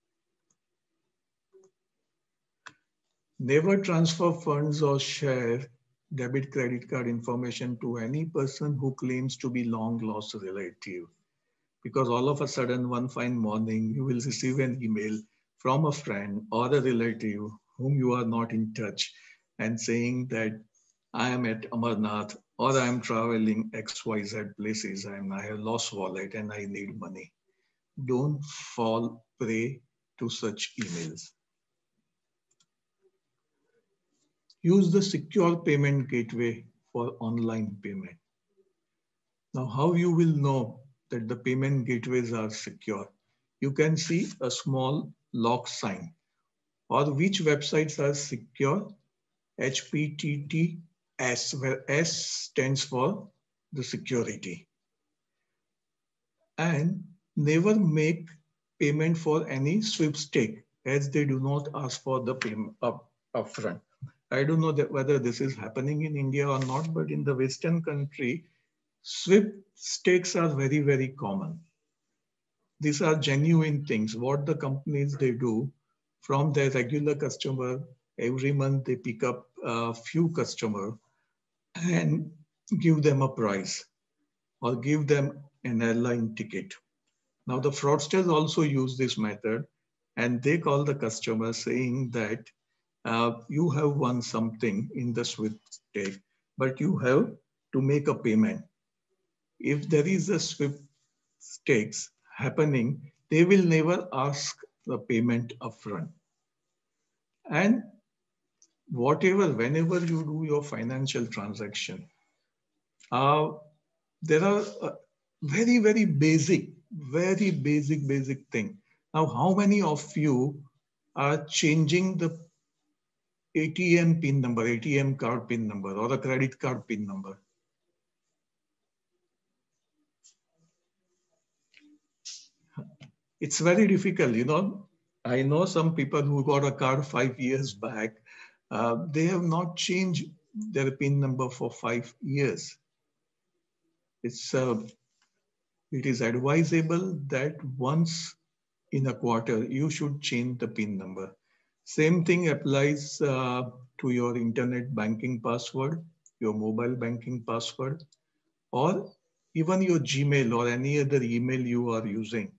Never transfer funds or share debit credit card information to any person who claims to be long lost relative. Because all of a sudden, one fine morning, you will receive an email from a friend or a relative whom you are not in touch and saying that I am at Amarnath or I am traveling X Y Z places and I have lost wallet and I need money. Don't fall prey to such emails. Use the secure payment gateway for online payment. Now, how you will know that the payment gateways are secure? You can see a small lock sign, or which websites are secure, H P T T S, where S stands for the security. And never make payment for any sweepstake, as they do not ask for the payment up upfront. I don't know that whether this is happening in India or not, but in the Western country, sweepstakes are very, very common. These are genuine things. What the companies they do from their regular customer, every month they pick up a few customers and give them a prize or give them an airline ticket. Now the fraudsters also use this method and they call the customer saying that uh, you have won something in the sweepstake, but you have to make a payment. If there is a sweepstakes happening, they will never ask the payment upfront. And whatever, whenever you do your financial transaction, uh, there are uh, very, very basic, very basic, basic thing. Now, how many of you are changing the A T M PIN number, A T M card PIN number, or a credit card PIN number? It's very difficult, you know. I know some people who got a card five years back. Uh, they have not changed their PIN number for five years. It's uh, it is advisable that once in a quarter you should change the PIN number. Same thing applies uh, to your internet banking password, your mobile banking password, or even your Gmail or any other email you are using.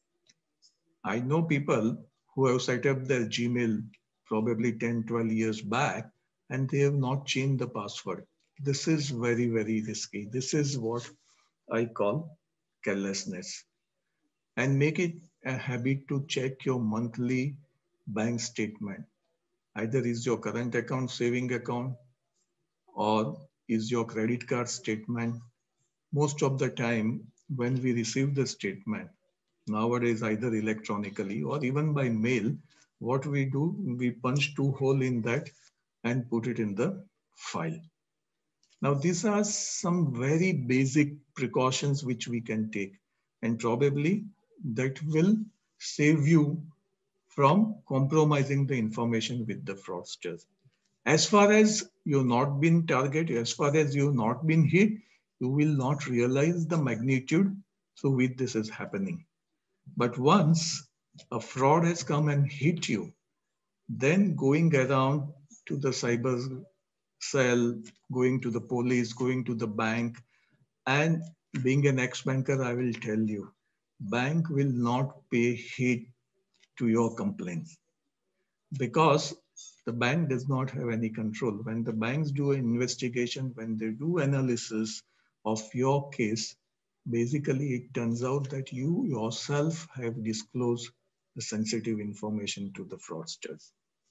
I know people who have set up their Gmail probably ten, twelve years back, and they have not changed the password. This is very, very risky. This is what I call carelessness. And make it a habit to check your monthly bank statement. Either is your current account saving account or is your credit card statement. Most of the time when we receive the statement, nowadays either electronically or even by mail, what we do, we punch two hole in that and put it in the file. Now these are some very basic precautions which we can take, and probably that will save you from compromising the information with the fraudsters. As far as you've not been targeted, as far as you've not been hit, you will not realize the magnitude through which this is happening. But once a fraud has come and hit you, then going around to the cyber cell, going to the police, going to the bank, and being an ex-banker, I will tell you, bank will not pay heed to your complaints because the bank does not have any control. When the banks do an investigation, when they do analysis of your case, basically it turns out that you yourself have disclosed the sensitive information to the fraudsters.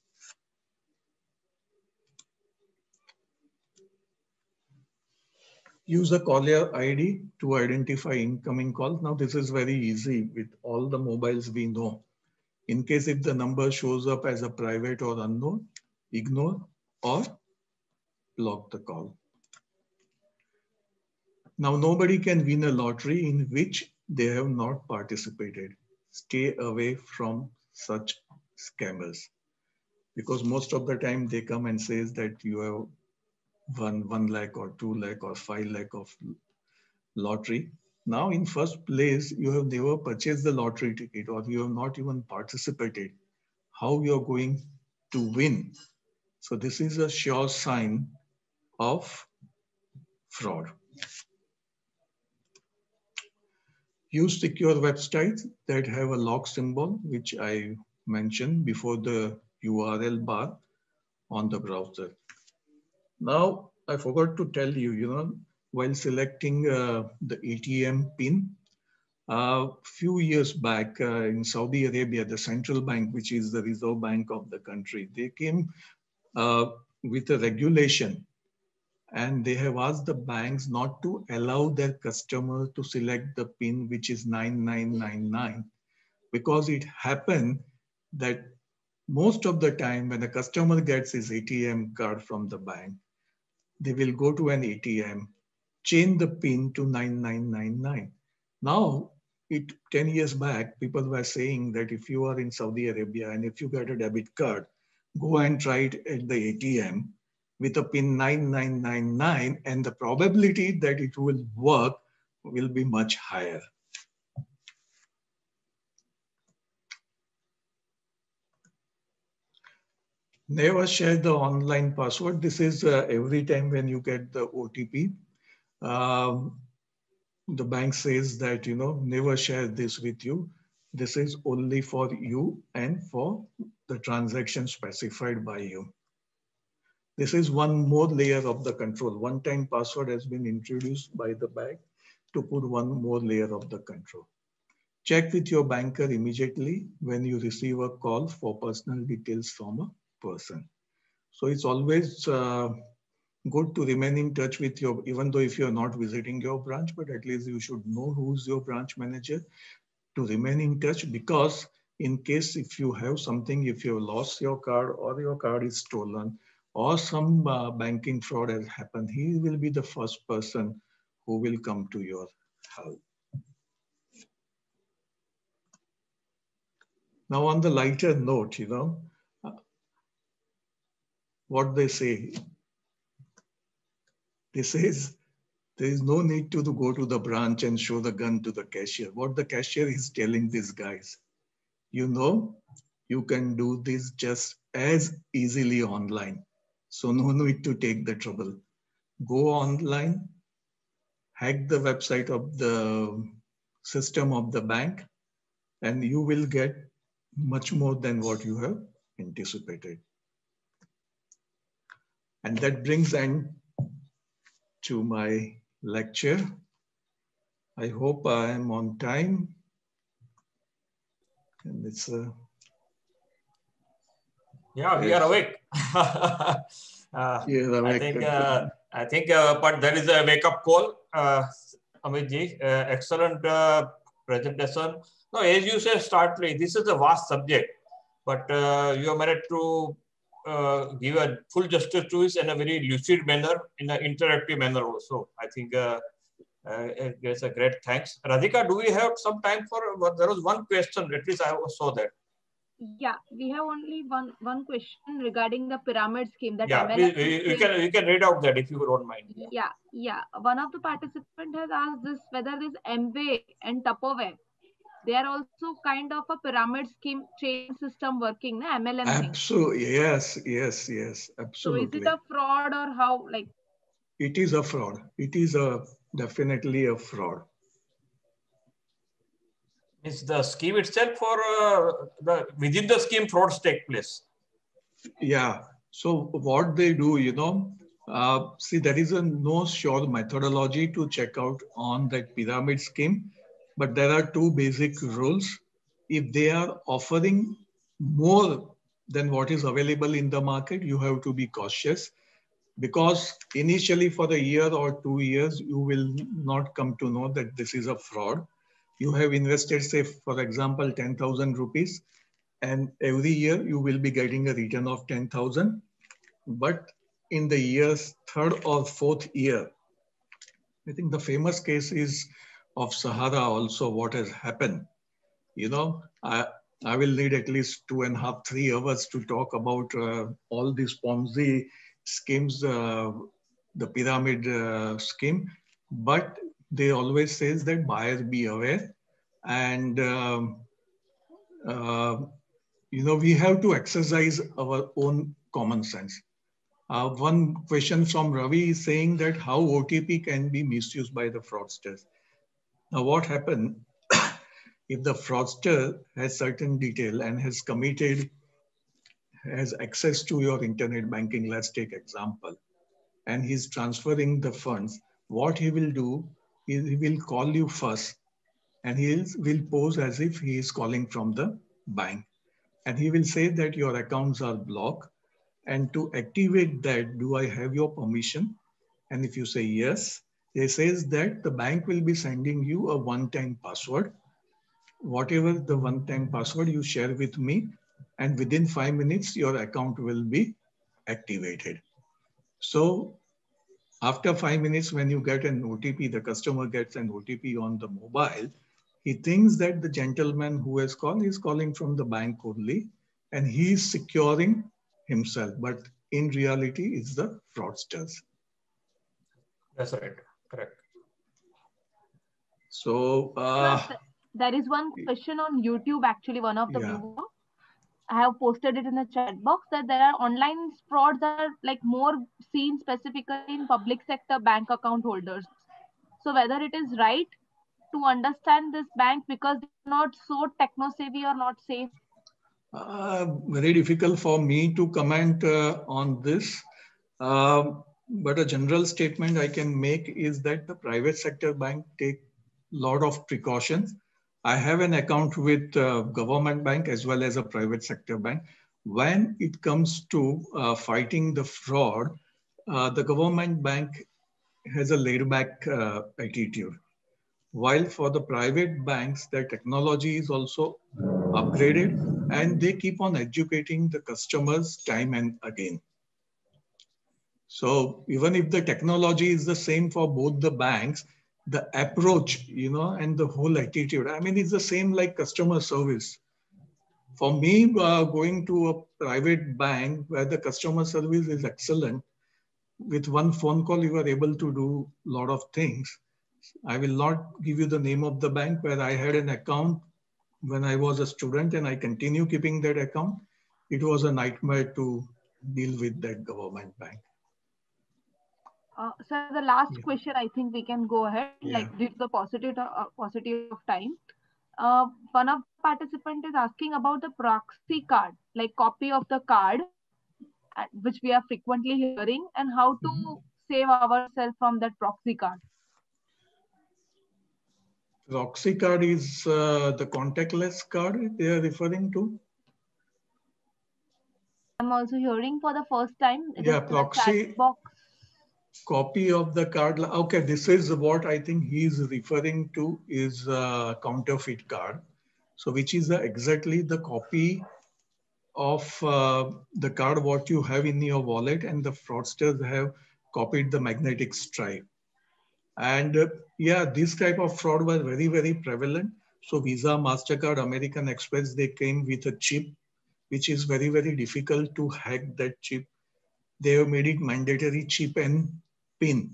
Use a caller I D to identify incoming calls. Now this is very easy with all the mobiles we know. In case if the number shows up as a private or unknown, ignore or block the call. Now nobody can win a lottery in which they have not participated. Stay away from such scammers because most of the time they come and says that you have won one lakh or two lakh or five lakh of lottery. Now in first place, you have never purchased the lottery ticket or you have not even participated. How you are going to win? So this is a sure sign of fraud. Use secure websites that have a lock symbol, which I mentioned before the U R L bar on the browser. Now, I forgot to tell you, you know, while selecting uh, the A T M PIN, a uh, few years back uh, in Saudi Arabia, the central bank, which is the reserve bank of the country, they came uh, with a regulation and they have asked the banks not to allow their customers to select the PIN, which is nine nine nine nine, because it happened that most of the time when a customer gets his A T M card from the bank, they will go to an A T M, change the PIN to nine nine nine nine. Now, it, ten years back, people were saying that if you are in Saudi Arabia and if you get a debit card, go and try it at the A T M with a PIN nine nine nine nine, and the probability that it will work will be much higher. Never share the online password. This is uh, every time when you get the O T P. Um, the bank says that, you know, never share this with you. This is only for you and for the transaction specified by you. This is one more layer of the control. One-time password has been introduced by the bank to put one more layer of the control. Check with your banker immediately when you receive a call for personal details from a person. So it's always uh, good to remain in touch with your, even though if you're not visiting your branch, but at least you should know who's your branch manager, to remain in touch, because in case if you have something, if you lost your card or your card is stolen or some uh, banking fraud has happened, he will be the first person who will come to your help. Now, on the lighter note, you know, what they say, they says there is no need to, to go to the branch and show the gun to the cashier. What the cashier is telling these guys, you know, you can do this just as easily online. So no need to take the trouble. Go online, hack the website of the system of the bank, and you will get much more than what you have anticipated. And that brings end to my lecture. I hope I am on time. And it's a... Yeah, we are awake. uh, yeah, I think, uh, I think, uh, but there is a wake-up call. Uh, Amit ji, uh, excellent uh, presentation. No, as you say, startly, this is a vast subject, but uh, you have managed to uh, give a full justice to it in a very lucid manner, in an interactive manner also. I think uh, uh, it's a great thanks. Radhika, do we have some time for, well, there was one question, at least I saw that. Yeah, we have only one one question regarding the pyramid scheme. That yeah, M L M please, you, you can you can read out that if you don't mind. Yeah, yeah. yeah. One of the participants has asked this whether this Amway and Tupperware, they are also kind of a pyramid scheme chain system working, na? M L M thing. Absolutely, yes, yes, yes, absolutely. So is it a fraud or how? Like, it is a fraud. It is a definitely a fraud. It's the scheme itself, or uh, the within the scheme frauds take place? Yeah. So what they do, you know, uh, see, there is a no sure methodology to check out on that pyramid scheme, but there are two basic rules. If they are offering more than what is available in the market, you have to be cautious, because initially for a year or two years, you will not come to know that this is a fraud. You have invested, say, for example, ten thousand rupees, and every year you will be getting a return of ten thousand. But in the year's third or fourth year, I think the famous case is of Sahara also, what has happened. You know, I, I will need at least two and a half, three hours to talk about uh, all these Ponzi schemes, uh, the pyramid uh, scheme, but they always says that buyers be aware. And, um, uh, you know, we have to exercise our own common sense. Uh, one question from Ravi is saying that how O T P can be misused by the fraudsters. Now, what happened if the fraudster has certain detail and has committed, has access to your internet banking, let's take example, and he's transferring the funds, what he will do is he will call you first, and he will pose as if he is calling from the bank. And he will say that your accounts are blocked. And to activate that, do I have your permission? And if you say yes, he says that the bank will be sending you a one-time password. Whatever the one-time password you share with me, and within five minutes, your account will be activated. So after five minutes, when you get an O T P, the customer gets an O T P on the mobile, he thinks that the gentleman who has called is calling from the bank only, and he is securing himself. But in reality, it's the fraudsters. That's right. Correct. So uh, there is one question on YouTube, actually, one of the yeah. viewers. I have posted it in the chat box that there are online frauds are like more seen specifically in public sector bank account holders. So whether it is right to understand this bank because they're not so techno savvy or not safe? Uh, very difficult for me to comment uh, on this. Uh, but a general statement I can make is that the private sector bank take a lot of precautions. I have an account with uh, government bank as well as a private sector bank. When it comes to uh, fighting the fraud, uh, the government bank has a laid back uh, attitude. While for the private banks, their technology is also upgraded and they keep on educating the customers time and again. So even if the technology is the same for both the banks, the approach, you know, and the whole attitude, I mean, it's the same like customer service. For me, uh, going to a private bank where the customer service is excellent, with one phone call, you are able to do a lot of things. I will not give you the name of the bank where I had an account when I was a student and I continue keeping that account. It was a nightmare to deal with that government bank. Uh, sir, the last Yeah. question, I think we can go ahead, Yeah. like due to the paucity, uh, paucity of time. Uh, one of the participant is asking about the proxy card, like copy of the card, uh, which we are frequently hearing, and how to Mhm. save ourselves from that proxy card. Proxy card is uh, the contactless card they are referring to? I'm also hearing for the first time. It Yeah, is the chat proxy box. copy of the card. Okay, this is what I think he is referring to is a counterfeit card. So which is the, exactly the copy of uh, the card what you have in your wallet, and the fraudsters have copied the magnetic stripe. And uh, yeah, this type of fraud was very, very prevalent. So Visa, MasterCard, American Express, they came with a chip, which is very, very difficult to hack that chip. They have made it mandatory chip and pin.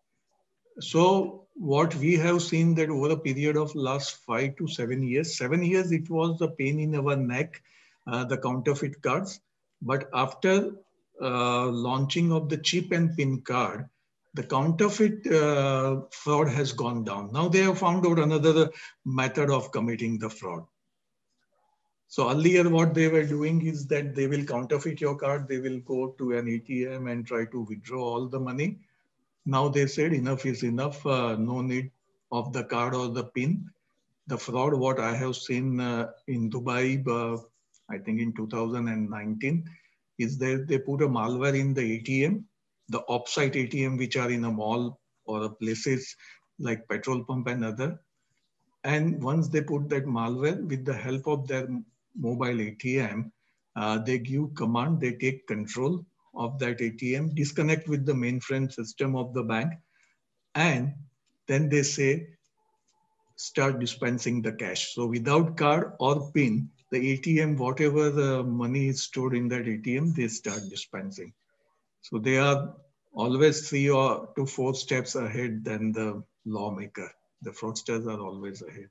So what we have seen that over a period of last five to seven years, seven years, it was the pain in our neck, uh, the counterfeit cards. But after uh, launching of the chip and pin card, the counterfeit uh, fraud has gone down. Now they have found out another method of committing the fraud. So earlier what they were doing is that they will counterfeit your card, they will go to an A T M and try to withdraw all the money. Now they said enough is enough, uh, no need of the card or the pin. The fraud, what I have seen uh, in Dubai, uh, I think in two thousand nineteen, is that they put a malware in the A T M, the offsite A T M, which are in a mall or places like petrol pump and other. And once they put that malware with the help of their mobile A T M, uh, they give command, they take control of that A T M, disconnect with the mainframe system of the bank, and then they say, start dispensing the cash. So without card or pin, the A T M, whatever the money is stored in that A T M, they start dispensing. So they are always three or to four steps ahead than the lawmaker. The fraudsters are always ahead.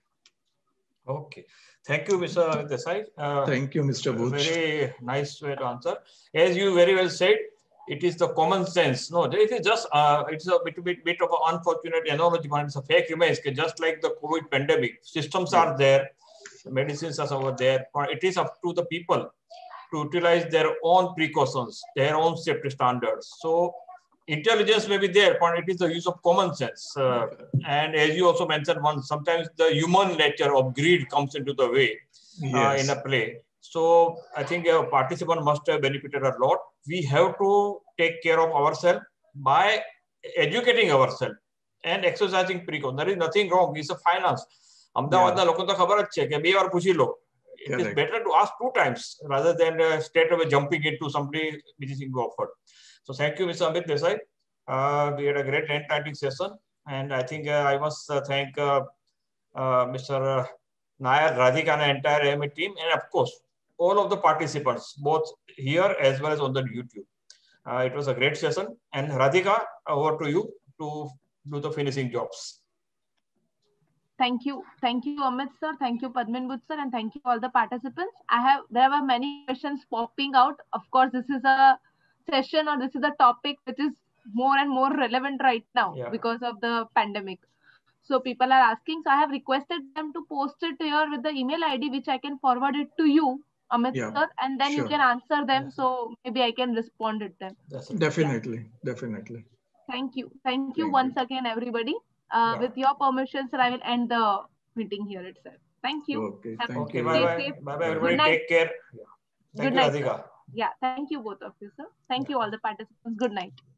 Okay. Thank you, Mister Desai. Uh, Thank you, Mister Buch. Very nice way to answer. As you very well said, it is the common sense. No, it is just, uh, it's a bit, bit, bit of an unfortunate analogy, but it's a fake remains, just like the COVID pandemic. Systems yeah. are there, the medicines are over there, but it is up to the people to utilize their own precautions, their own safety standards. So intelligence may be there, but it is the use of common sense. Uh, and as you also mentioned, one sometimes the human nature of greed comes into the way uh, yes. in a play. So I think a participant must have benefited a lot. We have to take care of ourselves by educating ourselves and exercising precaution. There is nothing wrong. It's a finance. અમદાવાદના લોકો તો ખબર જ છે કે બે વાર પૂછી લો. It is better to ask two times rather than uh, straight away jumping into somebody which is being offered. So thank you, Mister Amit Desai. Uh, we had a great enlightening session, and I think uh, I must uh, thank uh, uh, Mister Nair, Radhika, and the entire A M A team, and of course all of the participants, both here as well as on the YouTube. Uh, it was a great session, and Radhika, over to you to do the finishing jobs. Thank you. Thank you, Amit sir. Thank you, Padmin Buch sir. And thank you all the participants. I have, there were many questions popping out. Of course, this is a session or this is a topic which is more and more relevant right now yeah. because of the pandemic. So people are asking. So I have requested them to post it here with the email I D, which I can forward it to you, Amit yeah. sir. And then sure. you can answer them. Yes. So maybe I can respond to them. Definitely. Yeah. Definitely. Thank you. Thank you Thank once you. again, everybody. Uh, yeah. With your permission, sir, I will end the meeting here itself. Thank you. Okay, thank okay you. Bye bye. Bye bye, everybody. Take care. Yeah. Thank Good you, night, Radhika. Sir. Yeah, thank you, both of you, sir. Thank yeah. you, all the participants. Good night.